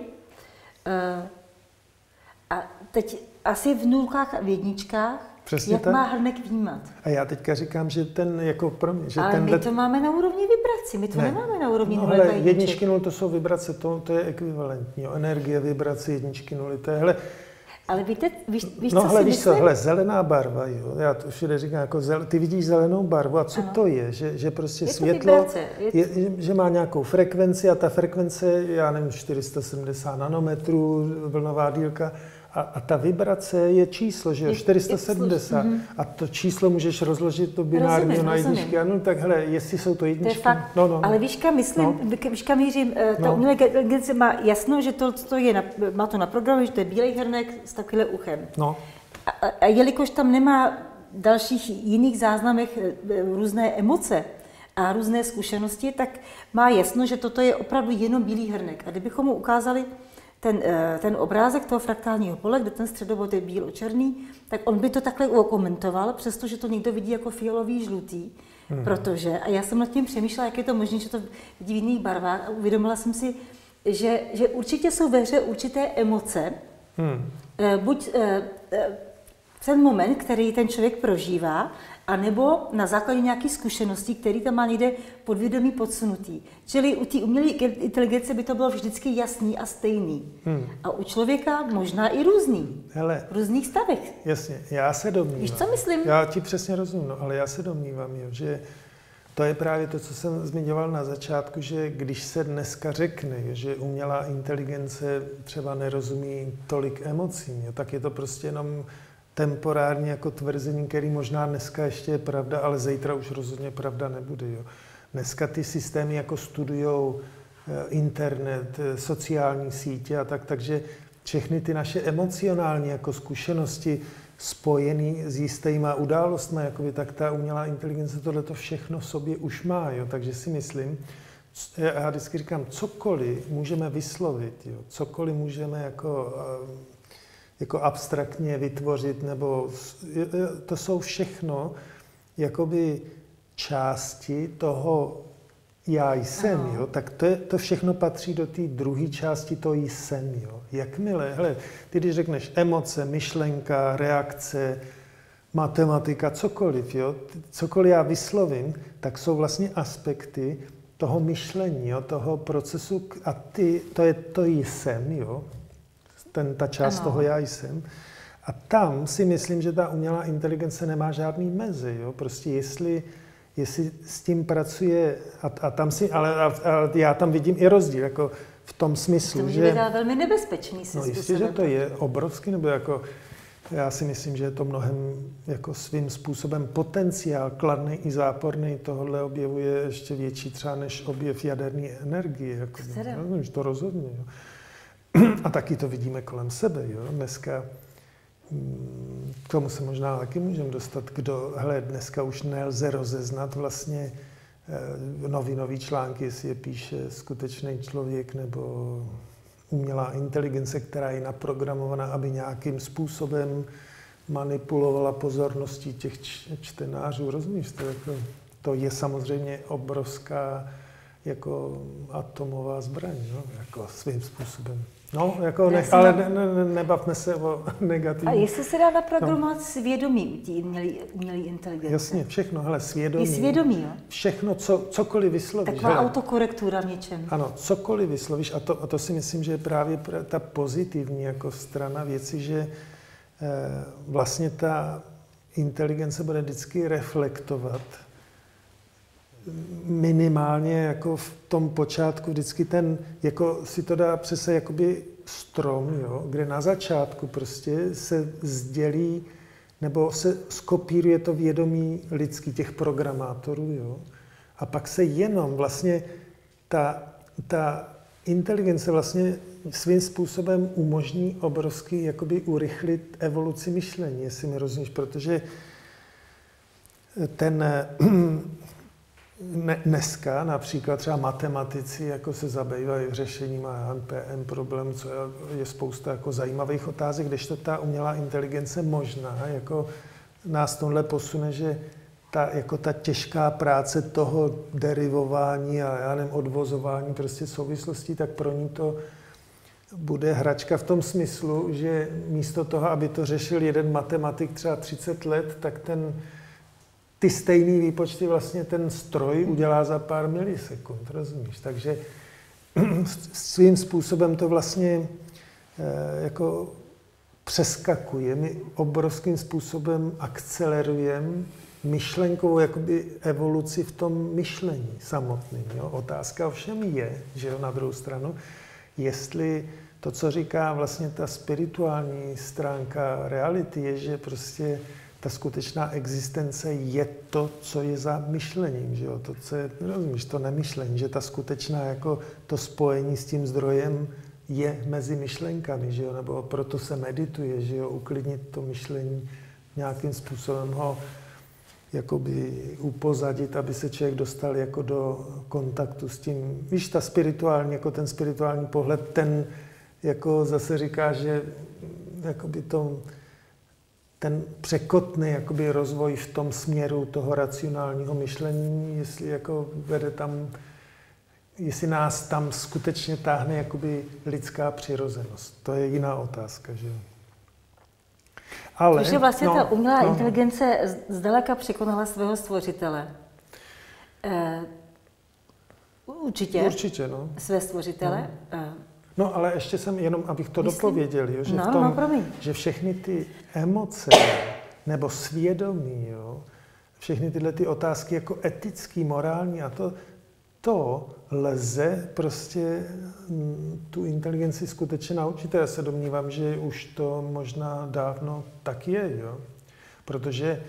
a teď asi v nulkách a v jedničkách, přesně jak tak. má hrnek vnímat. A já teďka říkám, že ten jako pro mě, že ale tenhle... my to máme na úrovni vibrací, my to ne. nemáme na úrovni no, hele, jedničky nuly to jsou vibrace, to, to je ekvivalentní. Jo. Energie, vibrace, jedničky nuly, to je, hele... Ale víte, víš, víš no, co hele, si víš myslím? co, hele, zelená barva, jo, já to všude říkám, jako zel, ty vidíš zelenou barvu a co ano. to je? Že, že prostě je světlo, vibrace, je to... je, že má nějakou frekvenci a ta frekvence, já nevím, čtyři sta sedmdesát nanometrů, vlnová délka, a, a ta vibrace je číslo, že jo, čtyři sta sedmdesát. Mm-hmm. A to číslo můžeš rozložit do binárního na jedničky. Ano, tak hele, jestli jsou to jedničky... To je fakt, no, no, no. Ale víš, kam myslím, no. víš, kam mířím, ta no. umělá inteligence má jasno, že to, to je, na, má to na programu, že to je bílej hrnek s takovýhle uchem. No. A, a jelikož tam nemá dalších jiných záznamech různé emoce a různé zkušenosti, tak má jasno, že toto je opravdu jenom bílý hrnek. A kdybychom mu ukázali ten, ten obrázek toho fraktálního pole, kde ten středobod je bílo-černý, tak on by to takhle okomentoval, přestože to někdo vidí jako fialový, žlutý, hmm. protože, a já jsem nad tím přemýšlela, jak je to možné, že to vidí v jiných barvách a uvědomila jsem si, že, že určitě jsou ve hře určité emoce, hmm. buď ten moment, který ten člověk prožívá, anebo na základě nějakých zkušeností, který tam má někde podvědomí podsunutý. Čili u té umělé inteligence by to bylo vždycky jasný a stejný. Hmm. A u člověka možná i různý. Hele, v různých stavech. Jasně, já se domnívám. Víš, co myslím? Já ti přesně rozumím, no, ale já se domnívám, jo, že to je právě to, co jsem zmiňoval na začátku, že když se dneska řekne, že umělá inteligence třeba nerozumí tolik emocím, jo, tak je to prostě jenom temporárně jako tvrzení, který možná dneska ještě je pravda, ale zítra už rozhodně pravda nebude. Jo. Dneska ty systémy jako studujou internet, sociální sítě a tak, takže všechny ty naše emocionální jako zkušenosti spojené s jistýma událostmi, jakoby, tak ta umělá inteligence tohleto všechno v sobě už má. Jo. Takže si myslím, já vždycky říkám, cokoliv můžeme vyslovit, jo, cokoliv můžeme jako... jako abstraktně vytvořit, nebo to jsou všechno jakoby části toho já jsem, jo, tak to, je, to všechno patří do té druhé části toho jsem, jo. Jakmile, hele, ty když řekneš emoce, myšlenka, reakce, matematika, cokoliv, jo, cokoliv já vyslovím, tak jsou vlastně aspekty toho myšlení, jo, toho procesu a ty, to je to jsem, jo. Ten, ta část ano. toho já jsem. A tam si myslím, že ta umělá inteligence nemá žádný mezi. Jo? Prostě jestli, jestli s tím pracuje, a, a tam si, ale a, a já tam vidím i rozdíl, jako v tom smyslu, to že... To může být velmi nebezpečný si no jistě, že to je obrovský, nebo jako, já si myslím, že je to mnohem jako svým způsobem potenciál, kladný i záporný, tohle objevuje ještě větší třeba než objev jaderné energie. Jako, no, to rozhodně, jo. A taky to vidíme kolem sebe, jo. Dneska, k tomu se možná taky můžeme dostat, kdo, hele, dneska už nelze rozeznat vlastně novinový články, jestli je píše skutečný člověk nebo umělá inteligence, která je naprogramovaná, aby nějakým způsobem manipulovala pozorností těch čtenářů. Rozumíš to? To je samozřejmě obrovská jako atomová zbraň, no, jako svým způsobem. No, jako ne, ale ne, ne, nebavme se o negativní. A jestli se dá naprogramovat no. svědomí u té umělé inteligence? Jasně, všechno, hele, svědomí. I svědomí, jo? Všechno, co, cokoliv vyslovíš. Taková hele, autokorektura v něčem. Ano, cokoliv vyslovíš, a to, a to si myslím, že je právě ta pozitivní jako strana věci, že eh, vlastně ta inteligence bude vždycky reflektovat minimálně jako v tom počátku vždycky ten, jako si to dá přece jakoby strom, jo, kde na začátku prostě se sdělí nebo se skopíruje to vědomí lidský těch programátorů, jo, a pak se jenom vlastně ta, ta inteligence vlastně svým způsobem umožní obrovsky jakoby urychlit evoluci myšlení, jestli mi rozumíš, protože ten dneska například třeba matematici jako se zabývají řešením N P M problémů, co je spousta jako zajímavých otázek, kdežto ta umělá inteligence možná jako nás tohle posune, že ta, jako ta těžká práce toho derivování a já nevím, odvozování prostě souvislostí, tak pro ní to bude hračka v tom smyslu, že místo toho, aby to řešil jeden matematik třeba třicet let, tak ten ty stejný výpočty vlastně ten stroj udělá za pár milisekund, rozumíš? Takže svým způsobem to vlastně jako přeskakuje. My obrovským způsobem akcelerujeme myšlenkovou jakoby evoluci v tom myšlení samotným. Jo? Otázka ovšem je, že jo, na druhou stranu, jestli to, co říká vlastně ta spirituální stránka reality, je, že prostě ta skutečná existence je to, co je za myšlením, že jo? To, co je, rozumíš, to nemyšlení, že ta skutečná jako to spojení s tím zdrojem je mezi myšlenkami, že jo? Nebo proto se medituje, že jo? Uklidnit to myšlení, nějakým způsobem ho jakoby upozadit, aby se člověk dostal jako do kontaktu s tím. Víš, ta spirituální, jako ten spirituální pohled, ten jako zase říká, že jakoby to ten překotný jakoby rozvoj v tom směru toho racionálního myšlení, jestli jako vede tam, jestli nás tam skutečně táhne jakoby lidská přirozenost. To je jiná otázka, že jo. Ale, Takže vlastně no, ta umělá no, inteligence zdaleka překonala svého stvořitele. E, určitě. Určitě, no. Své stvořitele. No. E, No, ale ještě jsem, jenom abych to Myslím, dopověděl, jo, že, no, v tom, no, že všechny ty emoce nebo svědomí, jo, všechny tyhle ty otázky jako etický, morální a to, to lze prostě tu inteligenci skutečně naučit. Já se domnívám, že už to možná dávno tak je, jo, protože e,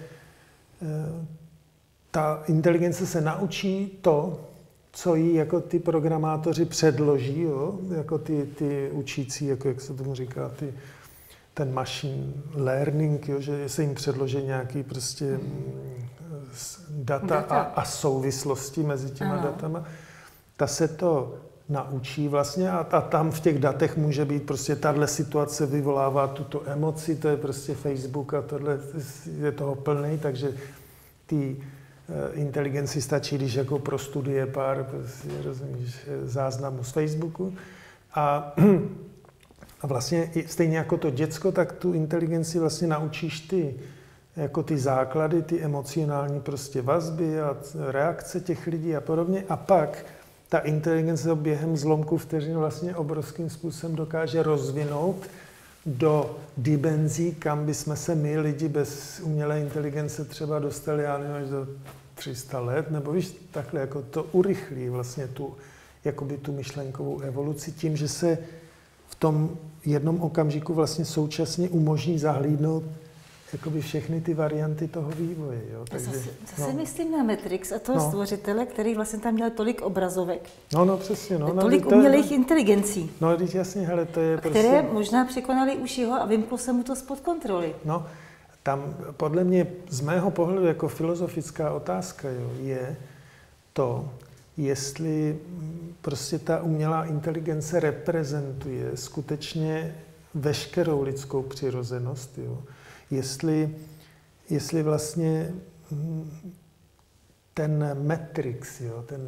ta inteligence se naučí to, co jí jako ty programátoři předloží, jo? Jako ty, ty učící, jako jak se tomu říká, ty, ten machine learning, jo? Že se jim předloží nějaký prostě data, data. A, a souvislosti mezi těma Aha. datama. Ta se to naučí vlastně a, a tam v těch datech může být prostě tahle situace vyvolává tuto emoci, to je prostě Facebook a tohle je toho plný, takže ty inteligenci stačí, když jako prostuduje pár, prostě, rozumíš, záznamů z Facebooku. A, a vlastně stejně jako to děcko, tak tu inteligenci vlastně naučíš ty, jako ty základy, ty emocionální prostě vazby a reakce těch lidí a podobně. A pak ta inteligence během zlomku vteřin vlastně obrovským způsobem dokáže rozvinout do dimenzí, kam bychom se my, lidi bez umělé inteligence, třeba dostali, já nevím, až do tři sta let, nebo víš, takhle jako to urychlí vlastně tu, jakoby tu myšlenkovou evoluci tím, že se v tom jednom okamžiku vlastně současně umožní zahlídnout jakoby všechny ty varianty toho vývoje. Jo? Takže, zase zase no. myslím na Matrix a toho no. stvořitele, který vlastně tam měl tolik obrazovek. No, no, přesně. No, tolik no, umělých to, inteligencí. No, teď jasně, hele, to je prostě... Které možná překonali už jeho a vymklo se mu to spod kontroly. No, tam podle mě z mého pohledu jako filozofická otázka, jo, je to, jestli prostě ta umělá inteligence reprezentuje skutečně veškerou lidskou přirozenost, jo. Jestli, jestli vlastně ten Matrix, jo, ten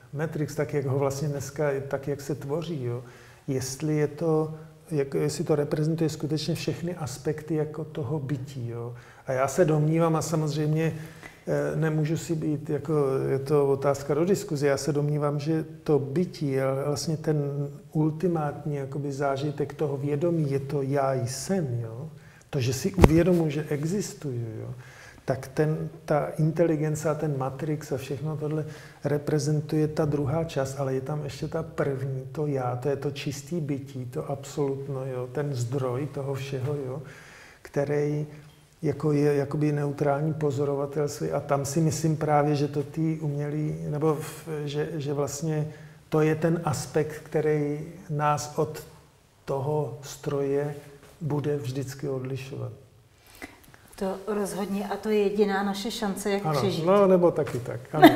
Matrix, tak jak ho vlastně dneska, tak jak se tvoří, jo, jestli je to, jak, jestli to reprezentuje skutečně všechny aspekty jako toho bytí, jo. A já se domnívám, a samozřejmě nemůžu si být, jako je to otázka do diskuze, já se domnívám, že to bytí, vlastně ten ultimátní jakoby zážitek toho vědomí, je to já jsem, jo. To, že si uvědomuji, že existuju, jo, tak ten, ta inteligence a ten matrix a všechno tohle reprezentuje ta druhá část, ale je tam ještě ta první, to já, to je to čistý bytí, to absolutno, jo, ten zdroj toho všeho, jo, který jako je jakoby neutrální pozorovatelství a tam si myslím právě, že to ty umělý, nebo v, že, že vlastně to je ten aspekt, který nás od toho stroje bude vždycky odlišovat. To rozhodně a to je jediná naše šance, jak ano, přežít. No, nebo taky tak. Ano.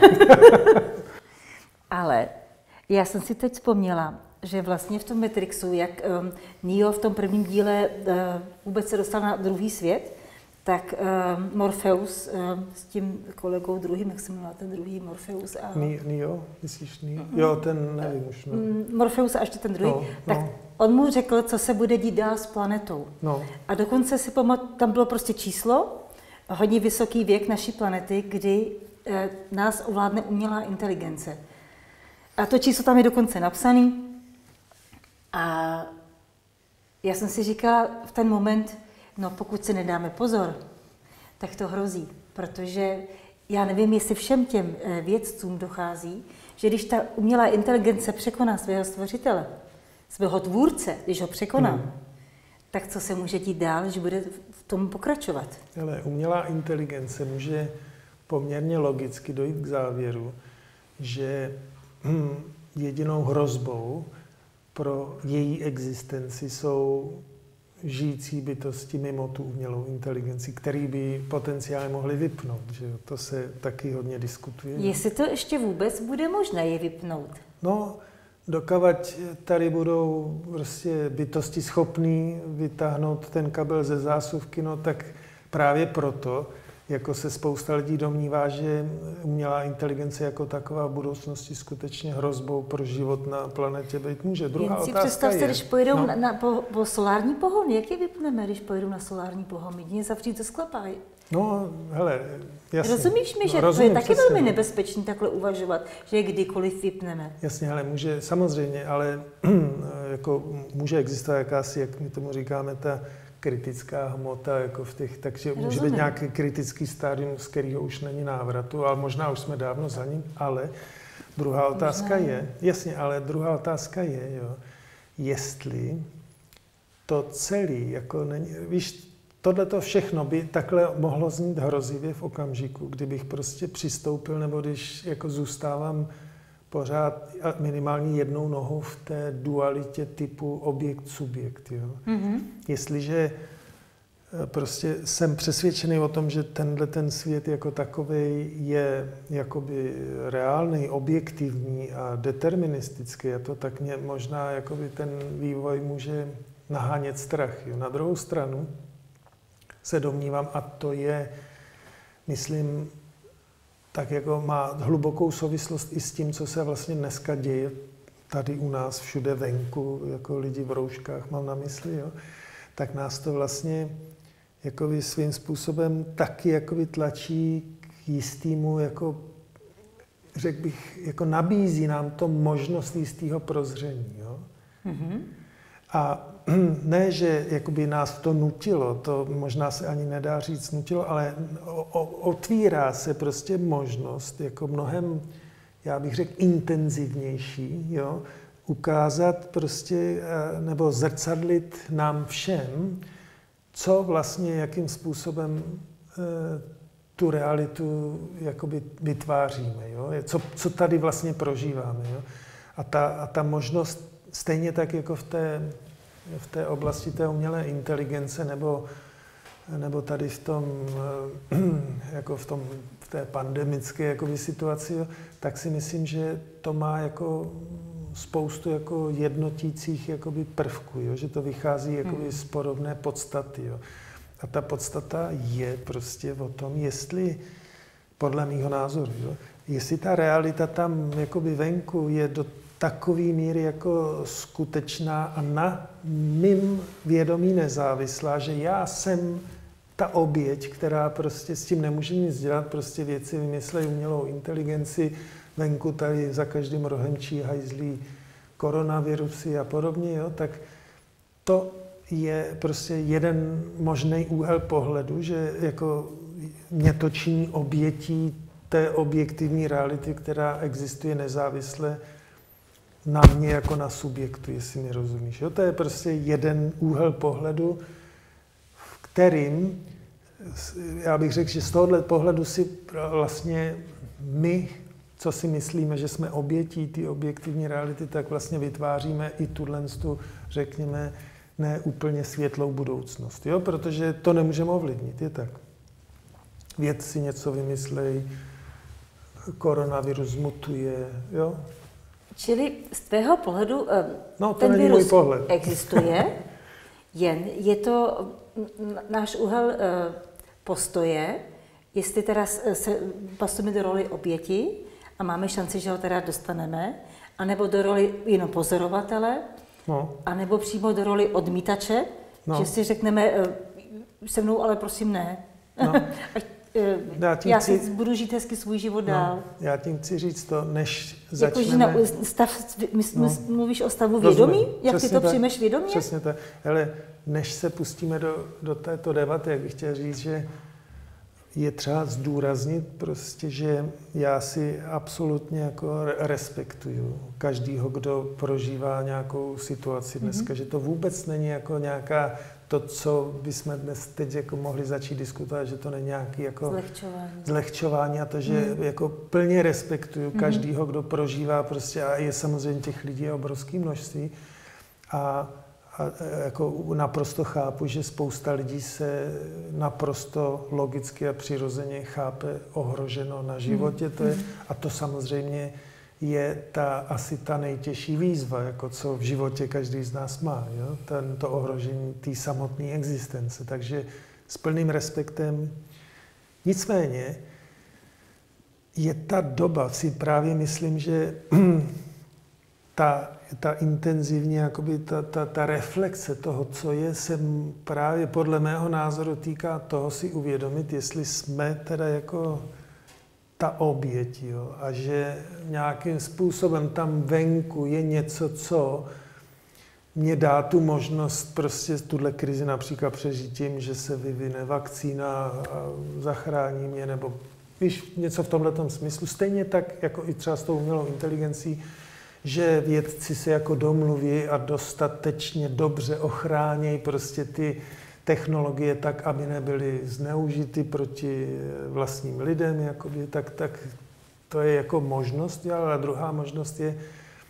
Ale já jsem si teď vzpomněla, že vlastně v tom Matrixu, jak um, Neo v tom prvním díle uh, vůbec se dostal na druhý svět, tak um, Morpheus um, s tím kolegou druhým, jak se jmenuje ten druhý Morpheus? A... Neo, myslíš Neo? Mm. Jo, ten nevím už. No. Morpheus a ještě ten druhý. No, tak no. On mu řekl, co se bude dít dál s planetou. No. A dokonce si pamatuju, tam bylo prostě číslo, hodně vysoký věk naší planety, kdy eh, nás ovládne umělá inteligence. A to číslo tam je dokonce napsaný. A já jsem si říkala v ten moment, no pokud si nedáme pozor, tak to hrozí. Protože já nevím, jestli všem těm vědcům dochází, že když ta umělá inteligence překoná svého stvořitele, svého tvůrce, když ho překoná, hmm. tak co se může dít dál, že bude v tom pokračovat? Ale umělá inteligence může poměrně logicky dojít k závěru, že hm, jedinou hrozbou pro její existenci jsou žijící bytosti mimo tu umělou inteligenci, který by potenciálně mohli vypnout. Že? To se taky hodně diskutuje. Jestli to ještě vůbec bude možné je vypnout? No, dokavať tady budou prostě bytosti schopný vytáhnout ten kabel ze zásuvky, no tak právě proto, jako se spousta lidí domnívá, že umělá inteligence jako taková v budoucnosti skutečně hrozbou pro život na planetě být může. Druhá Jen si otázka představte, je, když pojedou no, na, na, po, po solární pohon, jak je vypneme, když pojedou na solární pohon? Jedině zavřít to sklepá. No, hele, jasně. Rozumíš mi, že no, rozumím, to je taky přesně. velmi nebezpečné takhle uvažovat, že je kdykoliv vypneme. Jasně, hele, může, samozřejmě, ale jako může existovat jakási, jak my tomu říkáme, ta kritická hmota, jako v těch, takže Rozumím. může být nějaký kritický stádium, z kterého už není návratu, ale možná už jsme dávno za ním, ale druhá otázka možná je, jasně, ale druhá otázka je, jo, jestli to celé, jako není, víš, tohleto všechno by takhle mohlo znít hrozivě v okamžiku, kdybych prostě přistoupil, nebo když jako zůstávám pořád minimálně jednou nohou v té dualitě typu objekt-subjekt. Jo? Mm-hmm. Jestliže prostě jsem přesvědčený o tom, že tenhle ten svět jako takový je jakoby reálný, objektivní a deterministický, a to tak mě možná jakoby ten vývoj může nahánět strach. Jo? Na druhou stranu se domnívám, a to je, myslím, tak jako má hlubokou souvislost i s tím, co se vlastně dneska děje tady u nás všude venku, jako lidi v rouškách mám na mysli, jo, tak nás to vlastně jakoby svým způsobem taky jakoby tlačí k jistému, jako řekl bych, jako nabízí nám to možnost jistého prozření. Jo. Mm-hmm. A ne, že jakoby nás to nutilo, to možná se ani nedá říct nutilo, ale otvírá se prostě možnost jako mnohem, já bych řekl, intenzivnější, jo, ukázat prostě, nebo zrcadlit nám všem, co vlastně, jakým způsobem tu realitu jakoby vytváříme, jo, co, co tady vlastně prožíváme. Jo. A, ta, a ta možnost stejně tak jako v té, v té oblasti té umělé inteligence nebo, nebo tady v tom, jako v tom, v té pandemické jakoby situaci, jo, tak si myslím, že to má jako spoustu jako jednotících jakoby prvků, jo, že to vychází jakoby z podobné podstaty. Jo. A ta podstata je prostě o tom, jestli, podle mýho názoru, jo, jestli ta realita tam jakoby venku je do takové míry jako skutečná a na mým vědomí nezávislá, že já jsem ta oběť, která prostě s tím nemůže nic dělat, prostě věci vymyslejí umělou inteligenci, venku tady za každým rohem číhají zlý koronavirusy a podobně, jo, tak to je prostě jeden možný úhel pohledu, že jako mě to činí obětí té objektivní reality, která existuje nezávisle na mě jako na subjektu, jestli mi rozumíš. Jo? To je prostě jeden úhel pohledu, v kterým, já bych řekl, že z tohohle pohledu si vlastně my, co si myslíme, že jsme obětí té objektivní reality, tak vlastně vytváříme i tuhle, řekněme, ne úplně světlou budoucnost. Jo? Protože to nemůžeme ovlivnit, je tak. Vědci něco vymyslejí, koronavirus mutuje, jo? Čili z tvého pohledu no, to ten není virus můj pohled. existuje, jen je to náš úhel postoje, jestli teda se pasujeme do roli oběti a máme šanci, že ho teda dostaneme, anebo do roli jenom pozorovatele, no. anebo přímo do roli odmítače, no. že si řekneme, se mnou ale prosím ne. No. Já, já si chci... budu žít hezky svůj život no, dál. Já tím chci říct to, než začneme... Jako, že na stav, no, mluvíš o stavu vědomí? Jak ty to tak, přijmeš vědomě? Přesně tak. Ale než se pustíme do, do této debaty, jak bych chtěl říct, že je třeba zdůraznit prostě, že já si absolutně jako respektuju každýho, kdo prožívá nějakou situaci dneska, mm-hmm. že to vůbec není jako nějaká to, co bychom dnes teď jako mohli začít diskutovat, že to není nějaký jako zlehčování, zlehčování a to, že mm. jako plně respektuju mm. každýho, kdo prožívá prostě a je samozřejmě těch lidí obrovské množství a, a jako naprosto chápu, že spousta lidí se naprosto logicky a přirozeně chápe ohroženo na životě, mm. to je, a to samozřejmě je ta, asi ta nejtěžší výzva, jako co v životě každý z nás má, jo? Ten, to ohrožení té samotné existence. Takže s plným respektem. Nicméně je ta doba, si právě myslím, že ta, ta intenzivní, jakoby ta, ta, ta reflexe toho, co je, se právě podle mého názoru týká toho si uvědomit, jestli jsme teda jako ta oběť, jo, a že nějakým způsobem tam venku je něco, co mě dá tu možnost prostě tuhle krizi například přežít tím, že se vyvine vakcína a zachrání mě, nebo víš, něco v tomhletom smyslu. Stejně tak, jako i třeba s tou umělou inteligencí, že vědci se jako domluví a dostatečně dobře ochránějí prostě ty technologie tak, aby nebyly zneužity proti vlastním lidem, jakoby, tak, tak to je jako možnost, ale druhá možnost je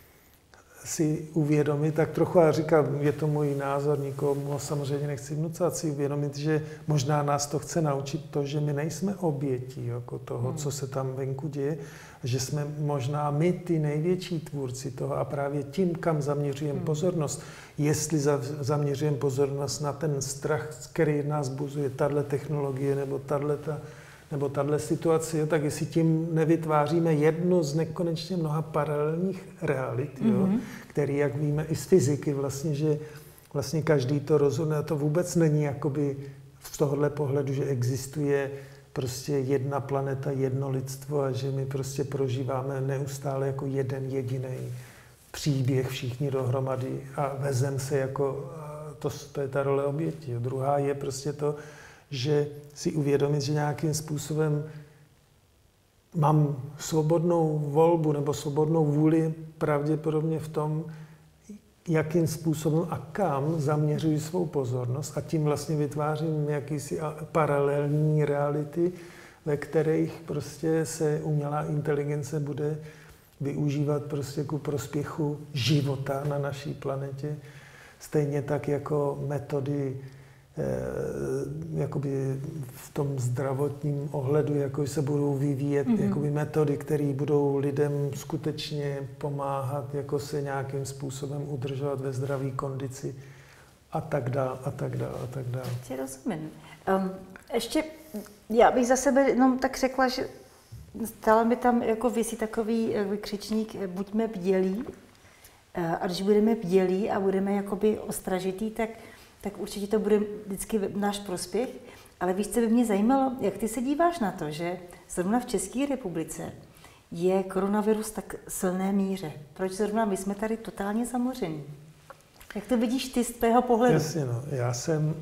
si uvědomit, tak trochu, já říkám, je to můj názor, nikomu samozřejmě nechci vnucovat, si uvědomit, že možná nás to chce naučit to, že my nejsme obětí jako toho, co se tam venku děje, že jsme možná my ty největší tvůrci toho a právě tím, kam zaměřujeme pozornost, jestli zaměřujeme pozornost na ten strach, který nás buzuje tahle technologie nebo tato, nebo tahle situace, tak jestli tím nevytváříme jednu z nekonečně mnoha paralelních realit, jo, mm-hmm. který, jak víme i z fyziky, vlastně, že vlastně každý to rozhodne a to vůbec není jakoby z tohohle pohledu, že existuje prostě jedna planeta, jedno lidstvo a že my prostě prožíváme neustále jako jeden jediný příběh všichni dohromady a vezem se jako, to, to je ta role oběti. Druhá je prostě to, že si uvědomit, že nějakým způsobem mám svobodnou volbu nebo svobodnou vůli pravděpodobně v tom, jakým způsobem a kam zaměřuji svou pozornost a tím vlastně vytvářím jakýsi paralelní reality, ve kterých prostě se umělá inteligence bude využívat prostě ku prospěchu života na naší planetě. Stejně tak jako metody jakoby v tom zdravotním ohledu, jako se budou vyvíjet mm-hmm. jakoby metody, které budou lidem skutečně pomáhat, jako se nějakým způsobem udržovat ve zdravé kondici a tak dál, a tak dál, a tak dál. Ti rozumím. Um, ještě já bych za sebe jenom tak řekla, že stále mi tam jako visí takový křičník, buďme bdělí. A když budeme bdělí a budeme jakoby ostražitý, tak, tak určitě to bude vždycky v náš prospěch. Ale víš, co by mě zajímalo, jak ty se díváš na to, že zrovna v České republice je koronavirus tak silné míře. Proč zrovna my jsme tady totálně zamoření? Jak to vidíš ty z tvého pohledu? Jasně, no. Já jsem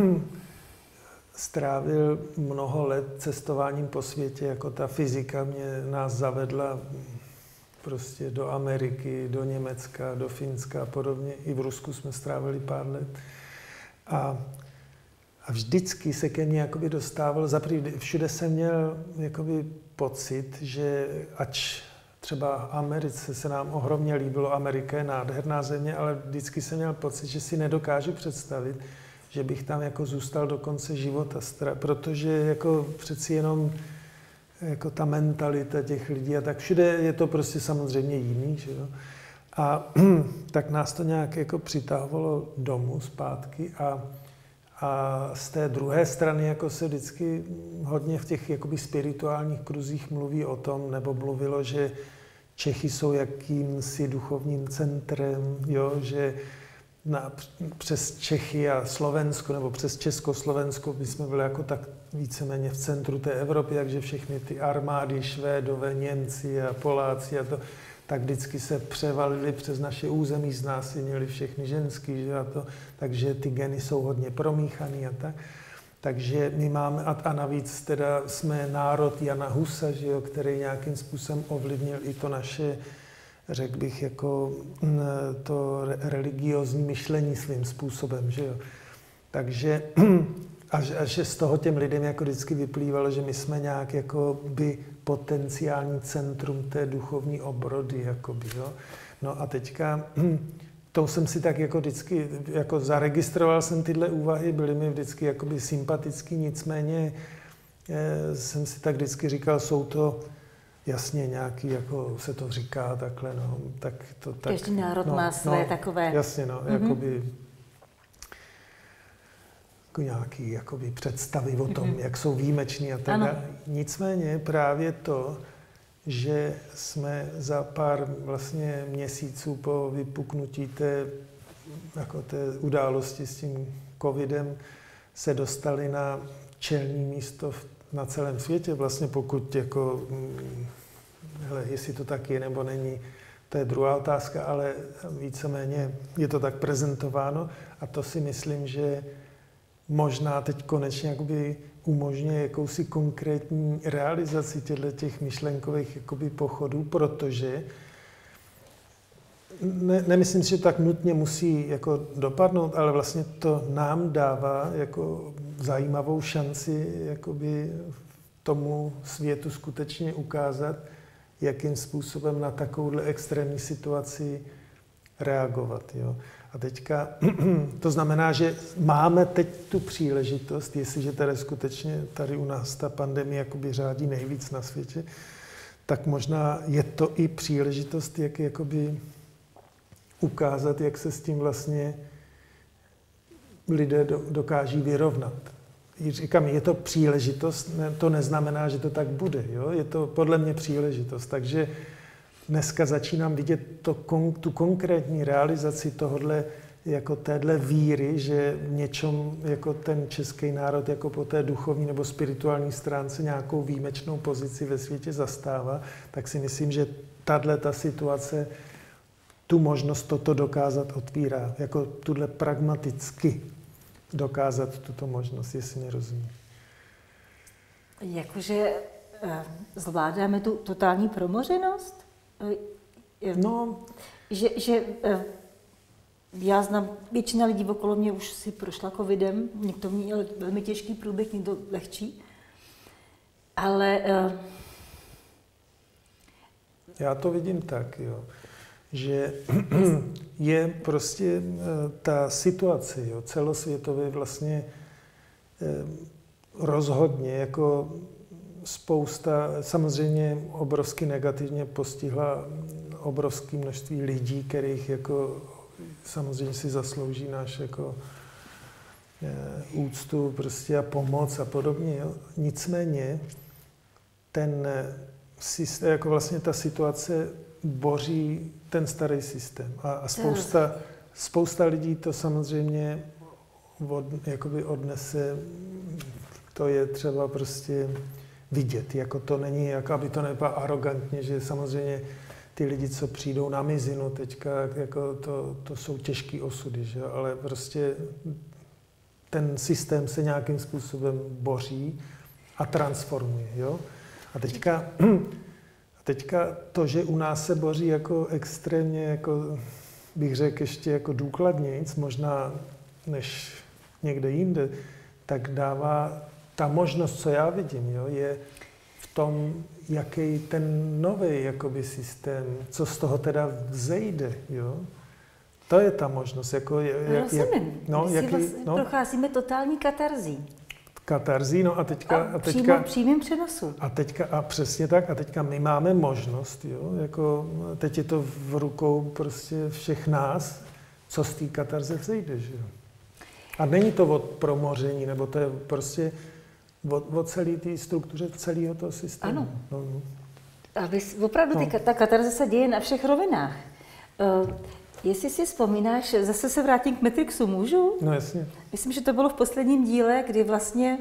strávil mnoho let cestováním po světě, jako ta fyzika mě nás zavedla prostě do Ameriky, do Německa, do Finska a podobně. I v Rusku jsme strávili pár let. A, a vždycky se ke mně jakoby dostával, zaprvé všude jsem měl jakoby pocit, že ač třeba Americe se nám ohromně líbilo, Amerika je nádherná země, ale vždycky jsem měl pocit, že si nedokážu představit, že bych tam jako zůstal do konce života, protože jako přeci jenom jako ta mentalita těch lidí a tak všude je to prostě samozřejmě jiný, že jo. A tak nás to nějak jako přitahovalo domů zpátky a, a z té druhé strany jako se vždycky hodně v těch jakoby spirituálních kruzích mluví o tom, nebo mluvilo, že Čechy jsou jakýmsi duchovním centrem, jo, že na, přes Čechy a Slovensko, nebo přes Československo, my jsme byli jako tak víceméně v centru té Evropy, takže všechny ty armády, Švédové, Němci a Poláci a to, tak vždycky se převalili přes naše území, znásilnili všechny ženský, že a to, takže ty geny jsou hodně promíchaný a tak. Takže my máme, a, a navíc teda jsme národ Jana Husa, že jo, který nějakým způsobem ovlivnil i to naše, řekl bych, jako to religiózní myšlení svým způsobem, že jo. Takže a, a že z toho těm lidem jako vždycky vyplývalo, že my jsme nějak jako by potenciální centrum té duchovní obrody, jakoby, jo. No a teďka to jsem si tak jako vždycky, jako zaregistroval jsem tyhle úvahy, byly mi vždycky jakoby sympatický, nicméně e, jsem si tak vždycky říkal, jsou to jasně nějaký, jako se to říká takhle, no, tak to tak... Každý národ no, má své no, takové... Jasně, no, mm-hmm. jakoby... Jako nějaký jakoby představy o tom, mm-hmm. jak jsou výjimeční a tak dále. Nicméně právě to, že jsme za pár vlastně měsíců po vypuknutí té, jako té události s tím covidem se dostali na čelní místo v, na celém světě. Vlastně pokud jako, hele, jestli to tak je nebo není, to je druhá otázka, ale víceméně je to tak prezentováno a to si myslím, že možná teď konečně jakoby umožňuje jakousi konkrétní realizaci těch myšlenkových jakoby pochodů, protože ne, nemyslím si, že tak nutně musí jako dopadnout, ale vlastně to nám dává jako zajímavou šanci jakoby tomu světu skutečně ukázat, jakým způsobem na takovouhle extrémní situaci reagovat. Jo. A teďka, to znamená, že máme teď tu příležitost, jestliže tady skutečně tady u nás ta pandemie jakoby řádí nejvíc na světě, tak možná je to i příležitost, jak jakoby ukázat, jak se s tím vlastně lidé dokáží vyrovnat. Říkám, je to příležitost, to neznamená, že to tak bude. Jo? Je to podle mě příležitost. Takže dneska začínám vidět to, tu konkrétní realizaci tohodle, jako téhle víry, že v něčem jako ten český národ jako po té duchovní nebo spirituální stránce nějakou výjimečnou pozici ve světě zastává, tak si myslím, že tahle ta situace tu možnost toto dokázat otvírá. Jako tuhle pragmaticky dokázat tuto možnost, jestli mi rozumí. Jakože zvládáme tu totální promořenost? No, že, že já znám, většina lidí okolo mě už si prošla covidem, někdo měl velmi těžký průběh, někdo lehčí, ale... Já to vidím tak, jo, že je prostě ta situace, jo, celosvětově vlastně rozhodně jako spousta, samozřejmě obrovsky negativně postihla obrovské množství lidí, kterých jako samozřejmě si zaslouží náš jako úctu prostě a pomoc a podobně. Jo. Nicméně ten systém, jako vlastně ta situace boří ten starý systém. A, a spousta, spousta lidí to samozřejmě od, jakoby odnese, to je třeba prostě vidět. Jako to není, jako aby to nebylo arrogantně, že samozřejmě ty lidi, co přijdou na mizinu teďka, jako to, to jsou těžký osudy, že? Ale prostě ten systém se nějakým způsobem boří a transformuje. Jo? A teďka, a teďka to, že u nás se boří jako extrémně, jako bych řekl ještě jako důkladnějc, možná než někde jinde, tak dává ta možnost, co já vidím, jo, je v tom, jaký ten nový jakoby systém, co z toho teda vzejde, jo. To je ta možnost. Jako, jak, jak, no, jaký, vlastně no, procházíme totální katarzí. Katarzí, no a teďka... A, a teďka přímo, přímým přenosu. A teďka, a přesně tak, a teďka my máme možnost, jo, jako teď je to v rukou prostě všech nás, co z té katarze vzejde, že jo. A není to od promoření, nebo to je prostě o, o celé té struktuře celého toho systému. Ano. No, no. A vy, opravdu no. ty, ta katarze se děje na všech rovinách. Uh, jestli si vzpomínáš, zase se vrátím k Matrixu, můžu? No jasně. Myslím, že to bylo v posledním díle, kdy vlastně,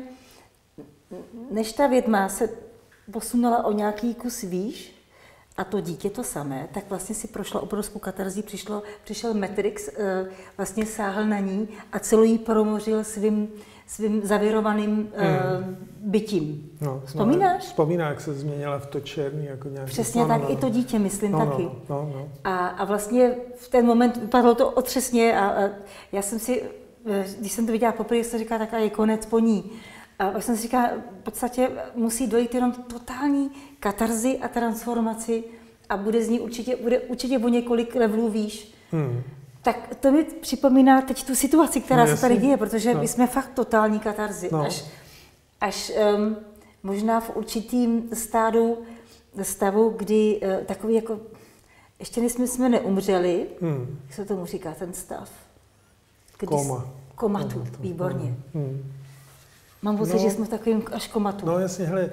než ta větma se posunula o nějaký kus výš, a to dítě to samé, tak vlastně si prošla obrovskou katarzí, přišlo, přišel Matrix, uh, vlastně sáhl na ní a celou jí promořil svým svým zavěrovaným hmm. uh, bytím. No, vzpomínáš? No, vzpomíná, jak se změnila v to černý. Jako nějaký... Přesně no, tak, no, i to dítě, myslím, no, taky. No, no, no. A, a vlastně v ten moment vypadalo to otřesně a, a já jsem si, když jsem to viděla poprvé, jsem říkala, tak je konec po ní. A pak jsem si říkala, v podstatě musí dojít jenom totální katarzi a transformaci a bude z ní určitě, bude určitě o několik levelů výš. Hmm. Tak to mi připomíná teď tu situaci, která no, se tady děje, protože no. my jsme fakt totální katarzi. No. Až, až um, možná v určitým stádu, stavu, kdy uh, takový jako, ještě jsme, jsme neumřeli, hmm. jak se tomu říká, ten stav? Kdy Koma. Komatu, komatu. Výborně. Hmm. Mám pocit, no, že jsme v takovým až komatu. No jasně, hele.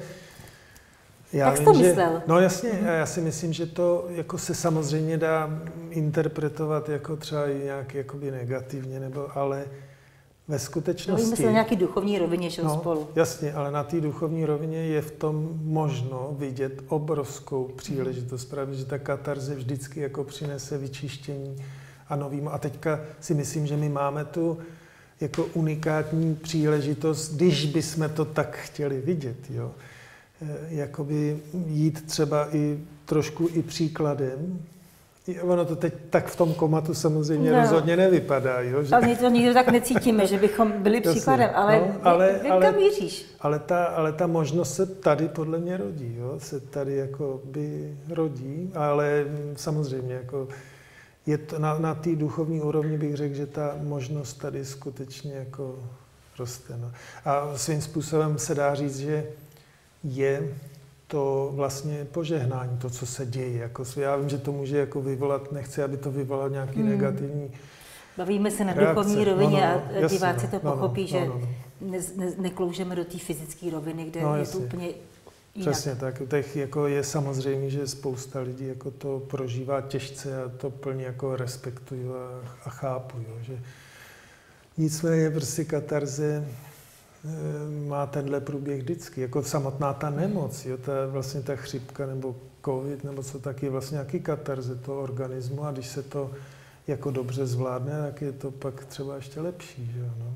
Já Jak vím, jsi to že, myslel? No jasně, mm-hmm. já si myslím, že to jako se samozřejmě dá interpretovat jako třeba i nějak jakoby negativně, nebo ale ve skutečnosti... Mluvíme se na nějaký duchovní rovině, že no, spolu. Jasně, ale na té duchovní rovině je v tom možno vidět obrovskou příležitost, právě, že ta katarze vždycky jako přinese vyčištění a novým. A teďka si myslím, že my máme tu jako unikátní příležitost, když bychom to tak chtěli vidět, jo. Jakoby jít třeba i trošku i příkladem. Ono to teď tak v tom komatu samozřejmě no. rozhodně nevypadá. Jo, že... Ale my to nikdo tak necítíme, že bychom byli Jasně, příkladem, ale, no, ale, vy, ale kam míříš? Ale ta, ale ta možnost se tady podle mě rodí, jo? Se tady jako by rodí, ale samozřejmě jako je to na, na té duchovní úrovni bych řekl, že ta možnost tady skutečně jako roste. No. A svým způsobem se dá říct, že je to vlastně požehnání, to, co se děje. Jako, já vím, že to může jako vyvolat, nechci, aby to vyvolalo nějaký hmm. negativní Bavíme se na duchovní rovině no, no, no, a diváci to no, pochopí, no, no, no, no. že ne, ne, nekloužeme do té fyzické roviny, kde no, je to úplně jinak. Přesně tak. Těch jako je samozřejmě, že spousta lidí jako to prožívá těžce a to plně jako respektuju a, a chápu. Jo, že nicméně prostě katarze má tenhle průběh vždycky, jako samotná ta nemoc, jo, ta, vlastně ta chřipka nebo covid, nebo co taky vlastně nějaký katarze toho organismu a když se to jako dobře zvládne, tak je to pak třeba ještě lepší. Že? No.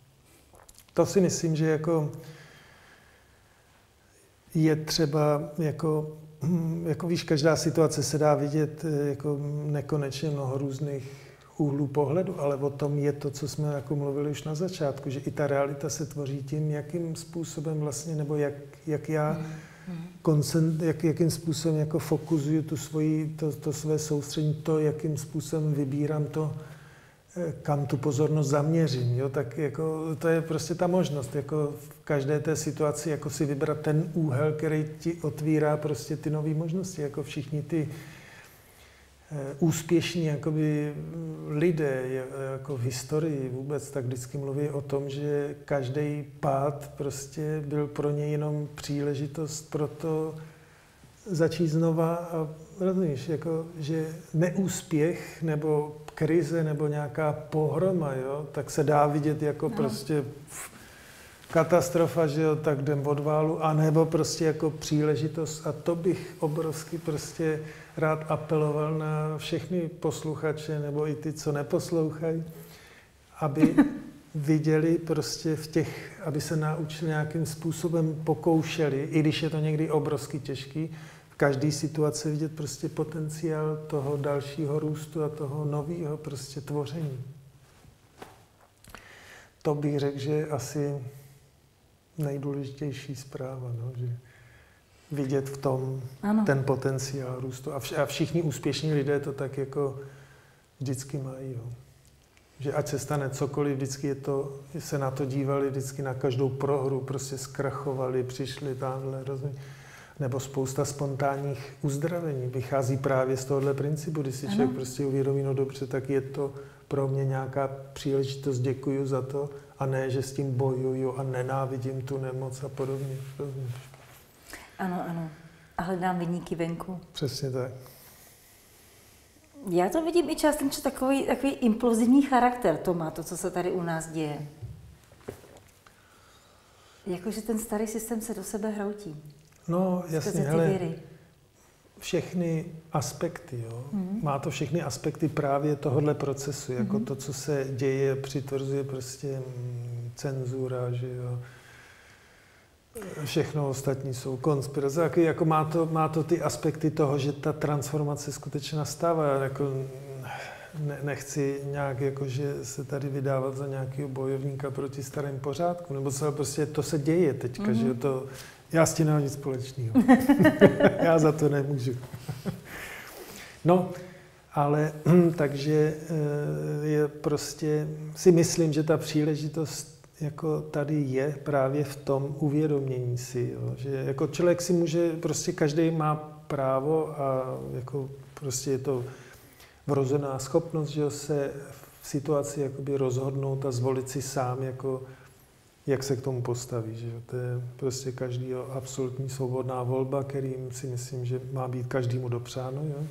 To si myslím, že jako je třeba, jako, jako víš, každá situace se dá vidět jako nekonečně mnoho různých úhlu pohledu, ale o tom je to, co jsme jako mluvili už na začátku, že i ta realita se tvoří tím, jakým způsobem vlastně, nebo jak, jak já koncent, jak, jakým způsobem jako fokuzuju tu svoji, to, to své soustředění, to, jakým způsobem vybírám to, kam tu pozornost zaměřím, jo, tak jako to je prostě ta možnost, jako v každé té situaci jako si vybrat ten úhel, který ti otvírá prostě ty nové možnosti, jako všichni ty úspěšní jakoby lidé jako v historii vůbec tak vždycky mluví o tom, že každý pád prostě byl pro ně jenom příležitost pro to začít znova a rozumíš, jako, že neúspěch nebo krize nebo nějaká pohroma, jo, tak se dá vidět jako no. prostě katastrofa, že jo, tak jdem od válu, anebo prostě jako příležitost. A to bych obrovsky prostě rád apeloval na všechny posluchače, nebo i ty, co neposlouchají, aby viděli prostě v těch, aby se naučili nějakým způsobem pokoušeli, i když je to někdy obrovsky těžký, v každé situaci vidět prostě potenciál toho dalšího růstu a toho nového prostě tvoření. To bych řekl, že je asi nejdůležitější zpráva, no, že vidět v tom ano. ten potenciál růstu. A, vš- a všichni úspěšní lidé to tak jako vždycky mají. Jo. Že ať se stane cokoliv, vždycky je to, se na to dívali, vždycky na každou prohru, prostě zkrachovali, přišli tamhle, rozumí. Nebo spousta spontánních uzdravení vychází právě z tohohle principu, když si ano. člověk prostě uvědomí, no dobře, tak je to pro mě nějaká příležitost, děkuju za to, a ne, že s tím bojuju a nenávidím tu nemoc a podobně. Rozumíš? Ano, ano. A hledám viníky venku. Přesně tak. Já to vidím i často, že takový, takový implozivní charakter to má, to, co se tady u nás děje. Jakože ten starý systém se do sebe hroutí. No, jasně, hele, všechny aspekty, jo. Mm-hmm. Má to všechny aspekty právě tohohle procesu, jako mm-hmm. to, co se děje, přitvrzuje prostě cenzura, že jo. Všechno ostatní jsou konspirace, jako, jako má, to, má to ty aspekty toho, že ta transformace skutečně nastává. Já jako ne, nechci nějak, jako, že se tady vydávat za nějakého bojovníka proti starým pořádku, nebo co, prostě to se děje teďka, mm-hmm. že to, já s tím nemám nic společného. Já za to nemůžu. No, ale takže je prostě, si myslím, že ta příležitost jako tady je právě v tom uvědomění si, jo, že jako člověk si může, prostě každý má právo a jako prostě je to vrozená schopnost, že se v situaci jakoby rozhodnout a zvolit si sám, jako, jak se k tomu postaví. Že? To je prostě každýho absolutní svobodná volba, kterým si myslím, že má být každému dopřáno. Jo?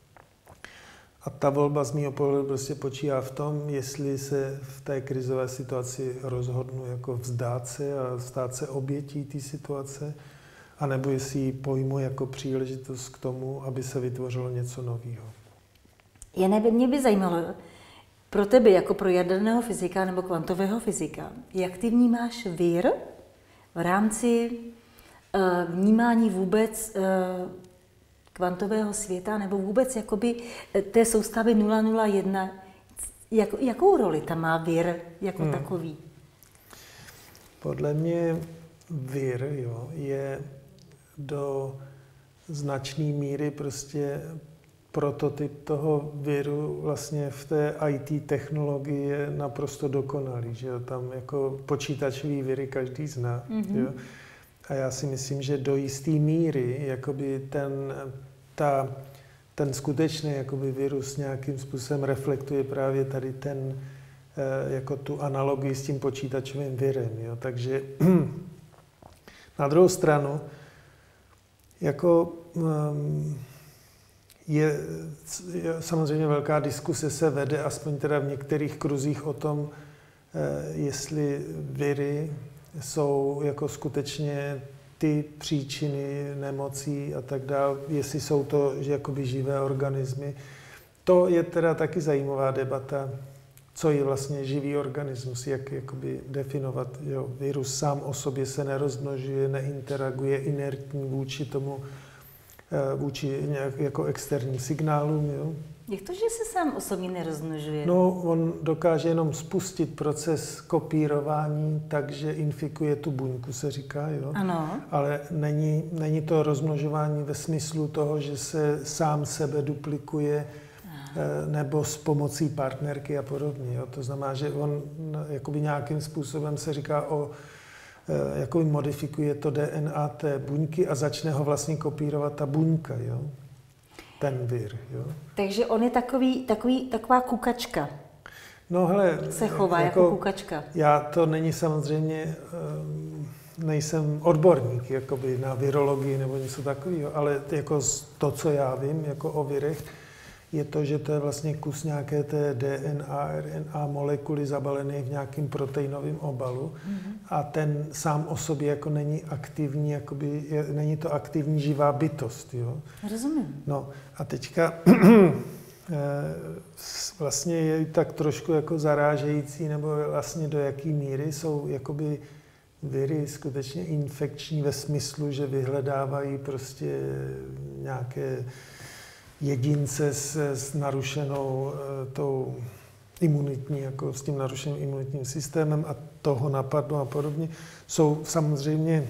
A ta volba z mého pohledu prostě počívá v tom, jestli se v té krizové situaci rozhodnu jako vzdát se a stát se obětí té situace, anebo jestli ji pojmu jako příležitost k tomu, aby se vytvořilo něco nového. Jane, mě by zajímalo, pro tebe jako pro jaderného fyzika nebo kvantového fyzika, jak ty vnímáš vír v rámci uh, vnímání vůbec uh, kvantového světa nebo vůbec jakoby té soustavy nula nula jedna, jak, jakou roli tam má vír jako hmm. takový? Podle mě vír jo, je do značné míry prostě prototyp toho viru vlastně v té í té technologii je naprosto dokonalý, že jo, tam jako počítačový viry každý zná, mm-hmm. jo. A já si myslím, že do jisté míry jakoby ten, ta, ten skutečný jakoby virus nějakým způsobem reflektuje právě tady ten, jako tu analogii s tím počítačovým virem. Jo. Takže na druhou stranu, jako je, je samozřejmě velká diskuse se vede, aspoň teda v některých kruzích o tom, jestli viry jsou jako skutečně ty příčiny nemocí a tak dále, jestli jsou to že jakoby živé organismy. To je teda taky zajímavá debata, co je vlastně živý organismus, jak jakoby definovat. Jo, virus sám o sobě se nerozmnožuje, neinteraguje, inertní vůči tomu, vůči nějak jako externím signálům. Jo. Jak to, že se sám osobně nerozmnožuje? No, on dokáže jenom spustit proces kopírování, takže infikuje tu buňku, se říká, jo. Ano. Ale není, není to rozmnožování ve smyslu toho, že se sám sebe duplikuje, Aha. nebo s pomocí partnerky a podobně, jo. To znamená, že on jakoby nějakým způsobem se říká o jakoby modifikuje to D N A té buňky a začne ho vlastně kopírovat ta buňka, jo. Ten vir, jo. Takže on je takový, takový, taková kukačka. No hele, se chová jako, jako kukačka. Já to není samozřejmě, nejsem odborník jakoby na virologii nebo něco takového, ale jako to, co já vím jako o virech, je to, že to je vlastně kus nějaké té D N A, R N A molekuly zabalené v nějakém proteinovém obalu mm-hmm. a ten sám o sobě jako není aktivní, jakoby, je, není to aktivní živá bytost. Jo? Rozumím. No a teďka vlastně je tak trošku jako zarážející, nebo vlastně do jaký míry jsou jakoby viry skutečně infekční ve smyslu, že vyhledávají prostě nějaké jedince s, s narušenou tou imunitní, jako s tím narušeným imunitním systémem a toho napadnou a podobně. Jsou samozřejmě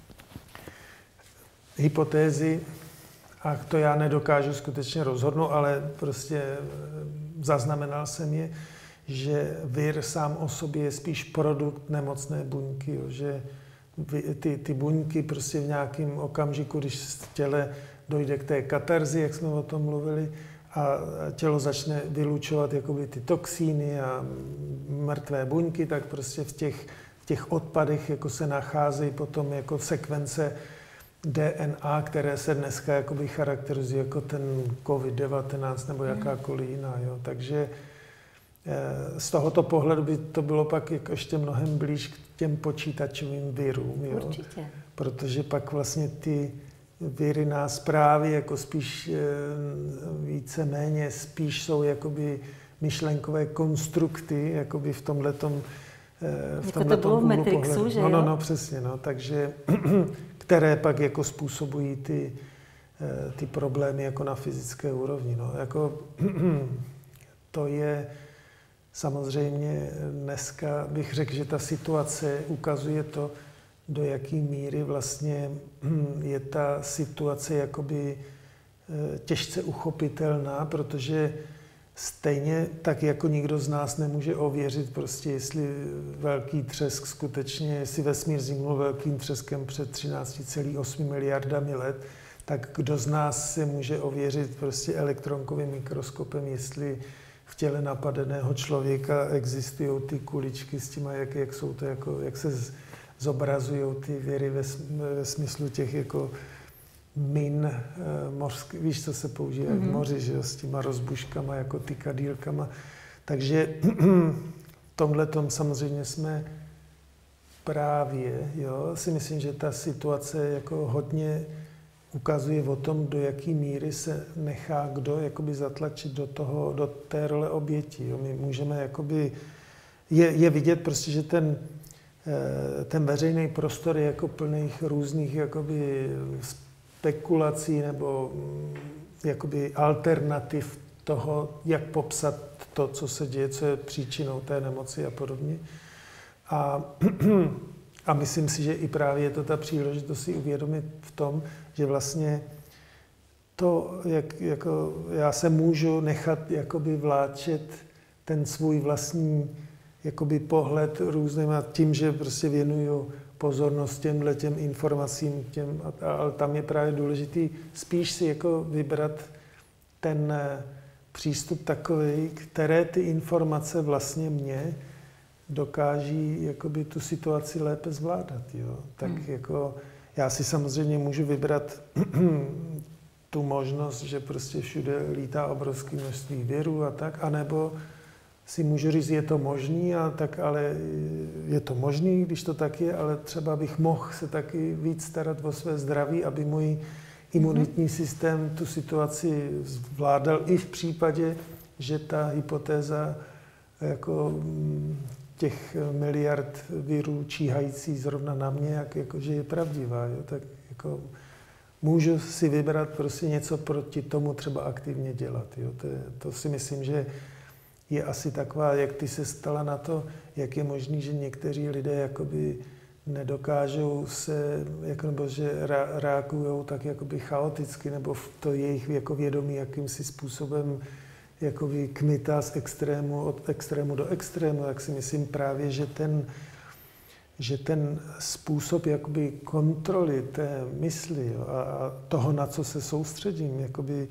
hypotézy, a to já nedokážu skutečně rozhodnout, ale prostě zaznamenal jsem je, že vir sám o sobě je spíš produkt nemocné buňky, jo, že ty, ty buňky prostě v nějakém okamžiku, když v těle dojde k té katarzi, jak jsme o tom mluvili, a tělo začne vylučovat jakoby ty toxíny a mrtvé buňky, tak prostě v těch, v těch odpadech jako se nacházejí potom jako sekvence D N A, které se dneska jakoby charakterizují jako ten COVID devatenáct nebo jakákoliv jiná. Jo. Takže z tohoto pohledu by to bylo pak jako ještě mnohem blíž k těm počítačovým virům. Jo. Určitě. Protože pak vlastně ty viry nás právě jako spíš víceméně spíš jsou jakoby myšlenkové konstrukty, jakoby v tomhletom v jako to bylo v Matrixu, že jo? No, no, no, přesně, no, takže které pak jako způsobují ty, ty problémy jako na fyzické úrovni, no, jako to je samozřejmě dneska bych řekl, že ta situace ukazuje to, do jaké míry vlastně je ta situace jakoby těžce uchopitelná, protože stejně tak jako nikdo z nás nemůže ověřit prostě, jestli velký třesk skutečně, jestli vesmír zimnul velkým třeskem před třináct celá osm miliardami let, tak kdo z nás se může ověřit prostě elektronkovým mikroskopem, jestli v těle napadeného člověka existují ty kuličky s tím, jak, jak jsou to, jako, jak se zobrazují ty viry ve, ve smyslu těch jako min mořských, víš, co se používá mm-hmm. v moři, že jo, s těma rozbuškama, jako ty kadýlkama. Takže v tomhletom samozřejmě jsme právě, jo, si myslím, že ta situace jako hodně ukazuje o tom, do jaký míry se nechá kdo jakoby zatlačit do toho, do té role oběti. Jo. My můžeme jakoby, je, je vidět prostě, že ten, ten veřejný prostor je jako plných různých jakoby spekulací nebo jakoby alternativ toho, jak popsat to, co se děje, co je příčinou té nemoci a podobně. A, a myslím si, že i právě je to ta příležitost si uvědomit v tom, že vlastně to, jak jako já se můžu nechat jakoby vláčet ten svůj vlastní jakoby pohled různým a tím, že prostě věnuju pozornost těmhle těm informacím, těm, ale tam je právě důležitý spíš si jako vybrat ten přístup takový, které ty informace vlastně mě dokáží jakoby tu situaci lépe zvládat. Jo? Tak hmm. jako já si samozřejmě můžu vybrat tu možnost, že prostě všude lítá obrovské množství virů a tak, anebo si můžu říct, je to možný, a tak, ale je to možný, když to tak je, ale třeba bych mohl se taky víc starat o své zdraví, aby můj imunitní systém tu situaci zvládal i v případě, že ta hypotéza jako těch miliard virů číhající zrovna na mě, jak, jako, že je pravdivá. Jo? Tak jako můžu si vybrat prostě něco proti tomu třeba aktivně dělat. Jo? To, je, to si myslím, že je asi taková, jak ty se stala na to, jak je možný, že někteří lidé jakoby nedokážou se, jako, nebo že reagují tak jakoby chaoticky, nebo v to jejich jako vědomí jakýmsi způsobem jakoby kmitá z extrému, od extrému do extrému, tak si myslím právě, že ten, že ten způsob jakoby kontroly té mysli, jo, a, a toho, na co se soustředím, jakoby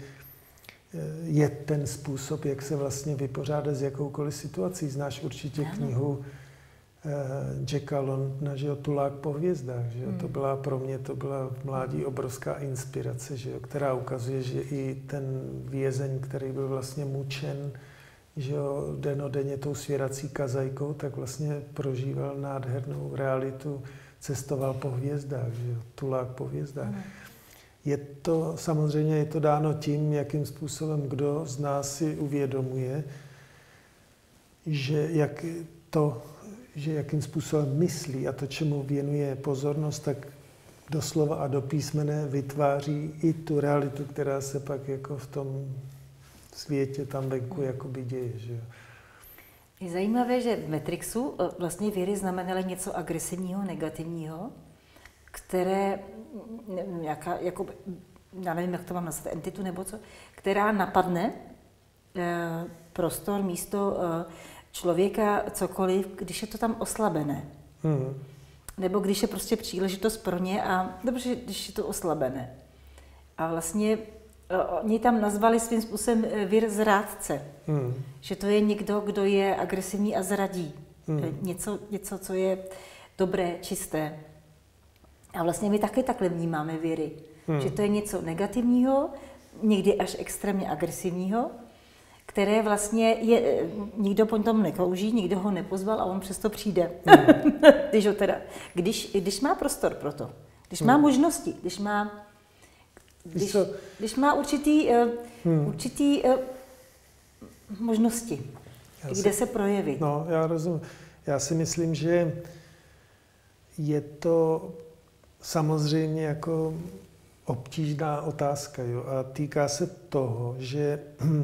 je ten způsob, jak se vlastně vypořádat s jakoukoliv situací. Znáš určitě knihu Jacka Londona, že jo, Tulák po hvězdách, že jo, Hmm. to byla pro mě, to byla v mládí obrovská inspirace, že jo, která ukazuje, že i ten vězeň, který byl vlastně mučen, že jo, denodenně tou svěrací kazajkou, tak vlastně prožíval nádhernou realitu, cestoval po hvězdách, že jo, Tulák po hvězdách. Hmm. Je to, samozřejmě je to dáno tím, jakým způsobem kdo z nás si uvědomuje, že jak to, že jakým způsobem myslí a to, čemu věnuje pozornost, tak doslova a do písmene vytváří i tu realitu, která se pak jako v tom světě tam venku jakoby děje. Že jo. Je zajímavé, že v Matrixu vlastně věry znamenaly něco agresivního, negativního, které, nějaká, jako, já nevím, jak to mám nazvat, entitu nebo co, která napadne eh, prostor, místo eh, člověka, cokoliv, když je to tam oslabené. Hmm. Nebo když je prostě příležitost pro ně a dobře, když je to oslabené. A vlastně oni tam nazvali svým způsobem vir zrádce. Hmm. Že to je někdo, kdo je agresivní a zradí. Hmm. Něco, něco, co je dobré, čisté. A vlastně my taky takhle vnímáme viry. Hmm. Že to je něco negativního, někdy až extrémně agresivního, které vlastně je, nikdo po tom neklouží, nikdo ho nepozval a on přesto přijde. Hmm. když, ho teda, když, když má prostor pro to, když hmm. má možnosti, když má, když, když má určitý, hmm. určitý uh, možnosti, já kde si, se projeví. No, já rozumím. Já si myslím, že je to samozřejmě jako obtížná otázka, jo? A týká se toho, že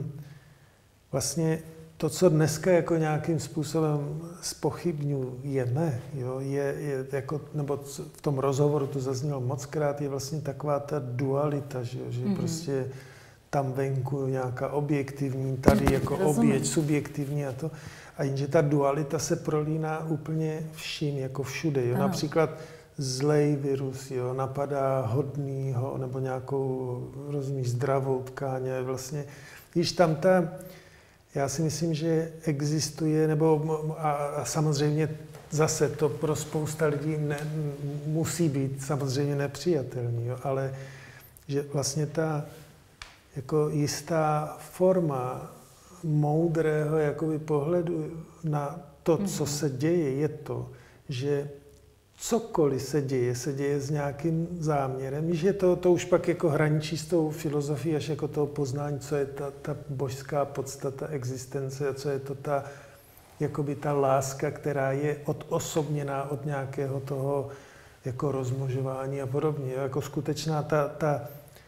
vlastně to, co dneska jako nějakým způsobem zpochybňujeme, jo, je, je jako, nebo v tom rozhovoru to zaznělo mockrát, je vlastně taková ta dualita, že, že mm-hmm. prostě tam venku nějaká objektivní, tady jako oběť, subjektivní a to. A jenže ta dualita se prolíná úplně vším, jako všude. Jo. Například zlej virus, jo, napadá hodnýho nebo nějakou, rozumíš, zdravou tkáň. Vlastně, když tam ta, já si myslím, že existuje, nebo a, a samozřejmě zase to pro spousta lidí ne, musí být samozřejmě nepřijatelný, jo, ale že vlastně ta jako jistá forma moudrého jakoby pohledu na to, co se děje, je to, že cokoliv se děje, se děje s nějakým záměrem, že to, to už pak jako hraničí s tou filozofií až jako toho poznání, co je ta, ta božská podstata existence a co je to ta, jakoby ta láska, která je odosobněná od nějakého toho jako rozmnožování a podobně. Jako skutečná ta, ta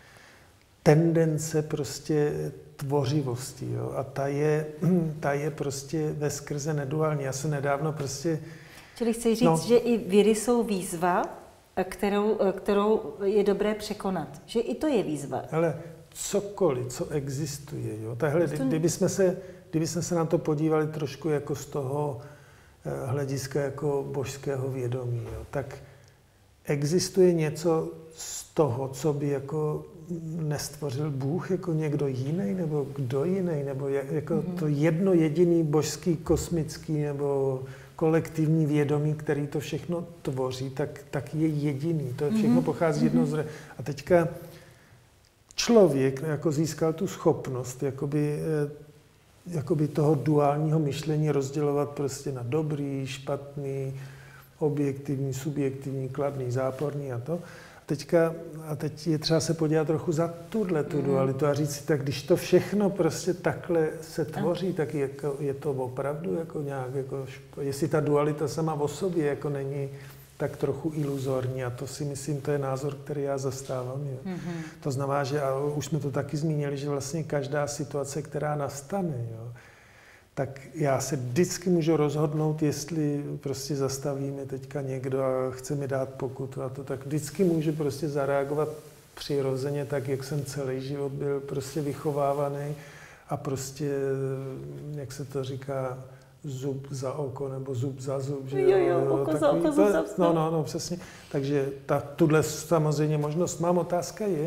tendence prostě tvořivosti. Jo? A ta je, ta je prostě veskrze neduální. Já se nedávno prostě... Čili chci říct, no, že i viry jsou výzva, kterou, kterou je dobré překonat. Že i to je výzva. Ale cokoliv, co existuje, jo? Tahle, kdyby jsme se, kdyby jsme se na to podívali trošku jako z toho hlediska jako božského vědomí, jo? Tak existuje něco z toho, co by jako nestvořil Bůh, jako někdo jiný, nebo kdo jiný, nebo jako mm-hmm. to jedno jediný božský, kosmický, nebo kolektivní vědomí, který to všechno tvoří, tak, tak je jediný. To všechno pochází mm-hmm. jedno z... A teďka člověk jako získal tu schopnost jakoby, jakoby toho duálního myšlení rozdělovat prostě na dobrý, špatný, objektivní, subjektivní, kladný, záporný a to. A, teďka, a teď je třeba se podívat trochu za tuhle tu dualitu a říct si, tak když to všechno prostě takhle se tvoří, tak je, je to opravdu jako nějak, jako, jestli ta dualita sama o sobě jako není tak trochu iluzorní, a to si myslím, to je názor, který já zastávám. Jo. Mm-hmm. To znamená, že, a už jsme to taky zmínili, že vlastně každá situace, která nastane, jo, tak já se vždycky můžu rozhodnout, jestli prostě zastavíme teďka někdo a chce mi dát pokutu a to, tak vždycky můžu prostě zareagovat přirozeně, tak jak jsem celý život byl prostě vychovávaný a prostě, jak se to říká, zub za oko nebo zub za zub. Že jo, jo, oko takový, za oko, zub za zub. No, no, no, přesně. Takže ta, tuhle samozřejmě možnost mám. Otázka je,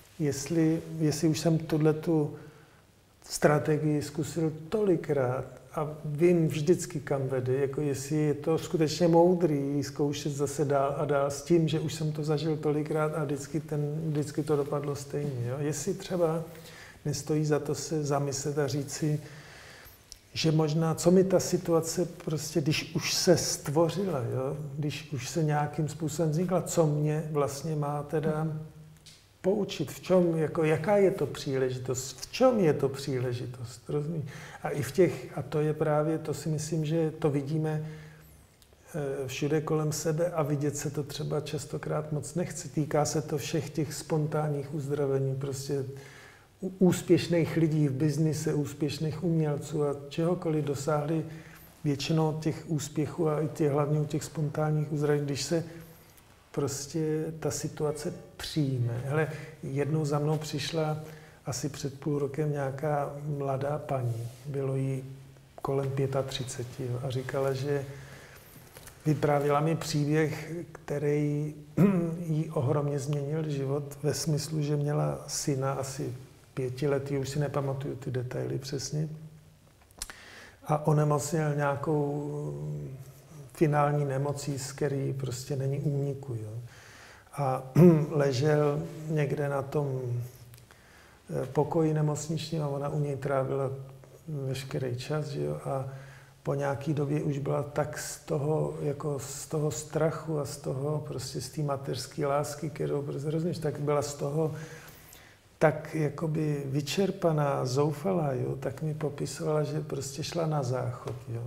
jestli, jestli už jsem tuhle tu strategii zkusil tolikrát a vím vždycky, kam vede, jako jestli je to skutečně moudrý zkoušet zase dál a dál s tím, že už jsem to zažil tolikrát a vždycky, ten, vždycky to dopadlo stejně. Jo? Jestli třeba nestojí za to se zamyslet a říct si, že možná, co mi ta situace prostě, když už se stvořila, jo? Když už se nějakým způsobem vznikla, co mě vlastně má teda poučit, v čem, jako, jaká je to příležitost, v čem je to příležitost, rozumíš? A i v těch, a to je právě, to si myslím, že to vidíme všude kolem sebe a vidět se to třeba častokrát moc nechce. Týká se to všech těch spontánních uzdravení, prostě úspěšných lidí v biznise, úspěšných umělců a čehokoliv dosáhli většinou těch úspěchů a i těch, hlavně u těch spontánních uzdravení, když se prostě ta situace přijme. Hele, jednou za mnou přišla asi před půl rokem nějaká mladá paní, bylo jí kolem třicet pět jo, a říkala, že vyprávěla mi příběh, který jí ohromně změnil život ve smyslu, že měla syna asi pětiletý, už si nepamatuju ty detaily přesně, a onemocněl nějakou finální nemocí, z který prostě není úniku. Jo. A ležel někde na tom pokoji nemocničním a ona u něj trávila veškerý čas, že jo, a po nějaký době už byla tak z toho, jako z toho strachu a z toho, prostě z té mateřské lásky, kterou prostě rozumíš, tak byla z toho tak jakoby vyčerpaná, zoufalá, jo, tak mi popisovala, že prostě šla na záchod, jo.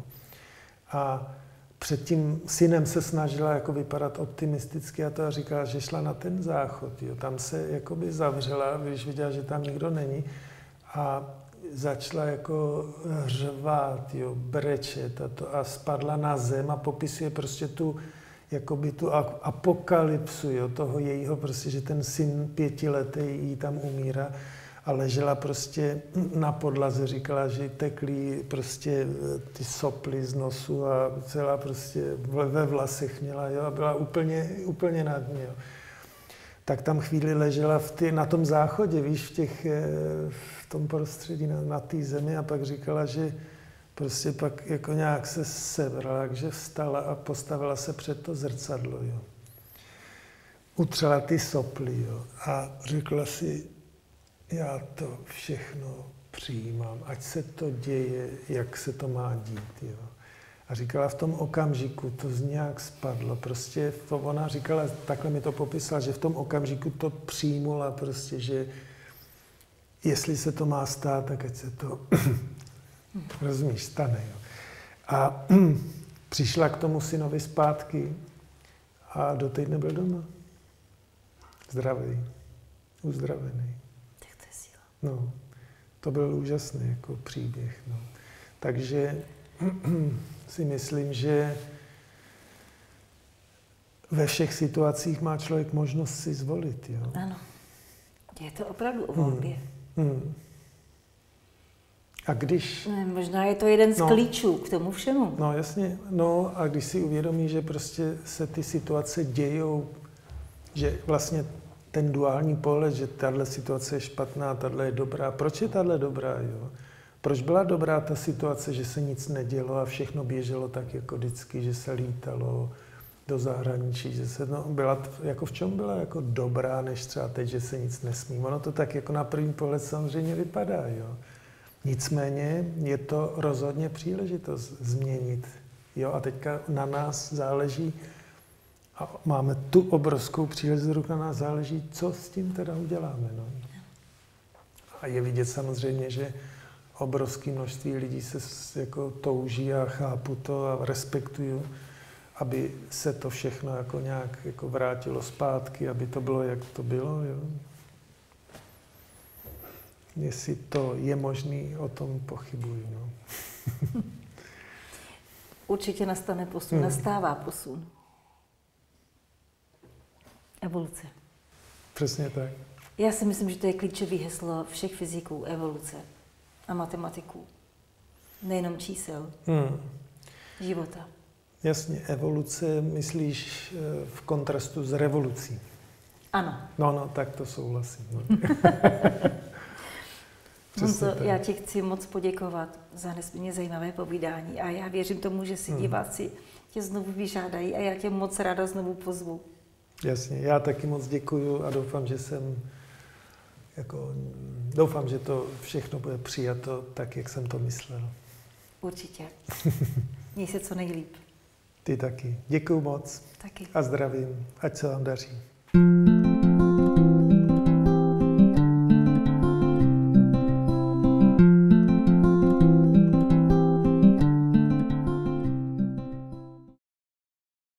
A před tím synem se snažila jako vypadat optimisticky a to a říkala, že šla na ten záchod, jo. Tam se jakoby zavřela, když viděla, že tam nikdo není a začala jako řvát, jo, brečet a, to, a spadla na zem a popisuje prostě tu, jakoby tu apokalypsu, jo, toho jejího, prostě, že ten syn pětiletý jí tam umírá a ležela prostě na podlaze, říkala, že teklí prostě ty soply z nosu a celá prostě ve vlasech měla, jo, a byla úplně, úplně nad ní, jo. Tak tam chvíli ležela v ty, na tom záchodě, víš, v, těch, v tom prostředí, na, na té zemi a pak říkala, že prostě pak jako nějak se sebrala, takže vstala a postavila se před to zrcadlo, jo. Utřela ty soply, jo, a řekla si, já to všechno přijímám, ať se to děje, jak se to má dít, jo. A říkala v tom okamžiku, to z nějak spadlo, prostě to ona říkala, takhle mi to popisala, že v tom okamžiku to přijmula prostě, že jestli se to má stát, tak ať se to, rozumíš, stane, jo. A přišla k tomu synovi zpátky a doteď nebyl doma. Zdravý, uzdravený. Tak to je síla. No, to byl úžasný jako příběh, no. Takže si myslím, že ve všech situacích má člověk možnost si zvolit, jo. Ano. Je to opravdu o volbě. Hmm. Hmm. A když... Ne, možná je to jeden z no, klíčů k tomu všemu. No jasně, no a když si uvědomí, že prostě se ty situace dějou, že vlastně ten duální pohled, že tahle situace je špatná, tahle je dobrá. Proč je tahle dobrá, jo? Proč byla dobrá ta situace, že se nic nedělo a všechno běželo tak jako vždycky, že se lítalo do zahraničí, že se, no, byla, jako v čem byla jako dobrá, než třeba teď, že se nic nesmí. Ono to tak jako na první pohled samozřejmě vypadá, jo. Nicméně je to rozhodně příležitost změnit, jo. A teďka na nás záleží, a máme tu obrovskou příležitost, na nás záleží, co s tím teda uděláme, no. A je vidět samozřejmě, že obrovské množství lidí se jako touží a chápu to a respektuju, aby se to všechno jako nějak jako vrátilo zpátky, aby to bylo, jak to bylo. Jo. Jestli to je možný, o tom pochybuji. No. Určitě nastane posun, hmm. nastává posun. Evoluce. Přesně tak. Já si myslím, že to je klíčové heslo všech fyziků, evoluce a matematiků. Nejenom čísel. Hmm. Života. Jasně, evoluce myslíš v kontrastu s revolucí. Ano. No, no, tak to souhlasím. No. Honzo, já ti chci moc poděkovat za nesmírně zajímavé povídání a já věřím tomu, že si hmm. diváci tě znovu vyžádají a já tě moc ráda znovu pozvu. Jasně, já taky moc děkuju a doufám, že jsem jako, doufám, že to všechno bude přijato tak, jak jsem to myslel. Určitě. Měj se co nejlíp. Ty taky. Děkuju moc. Taky. A zdravím. Ať se vám daří.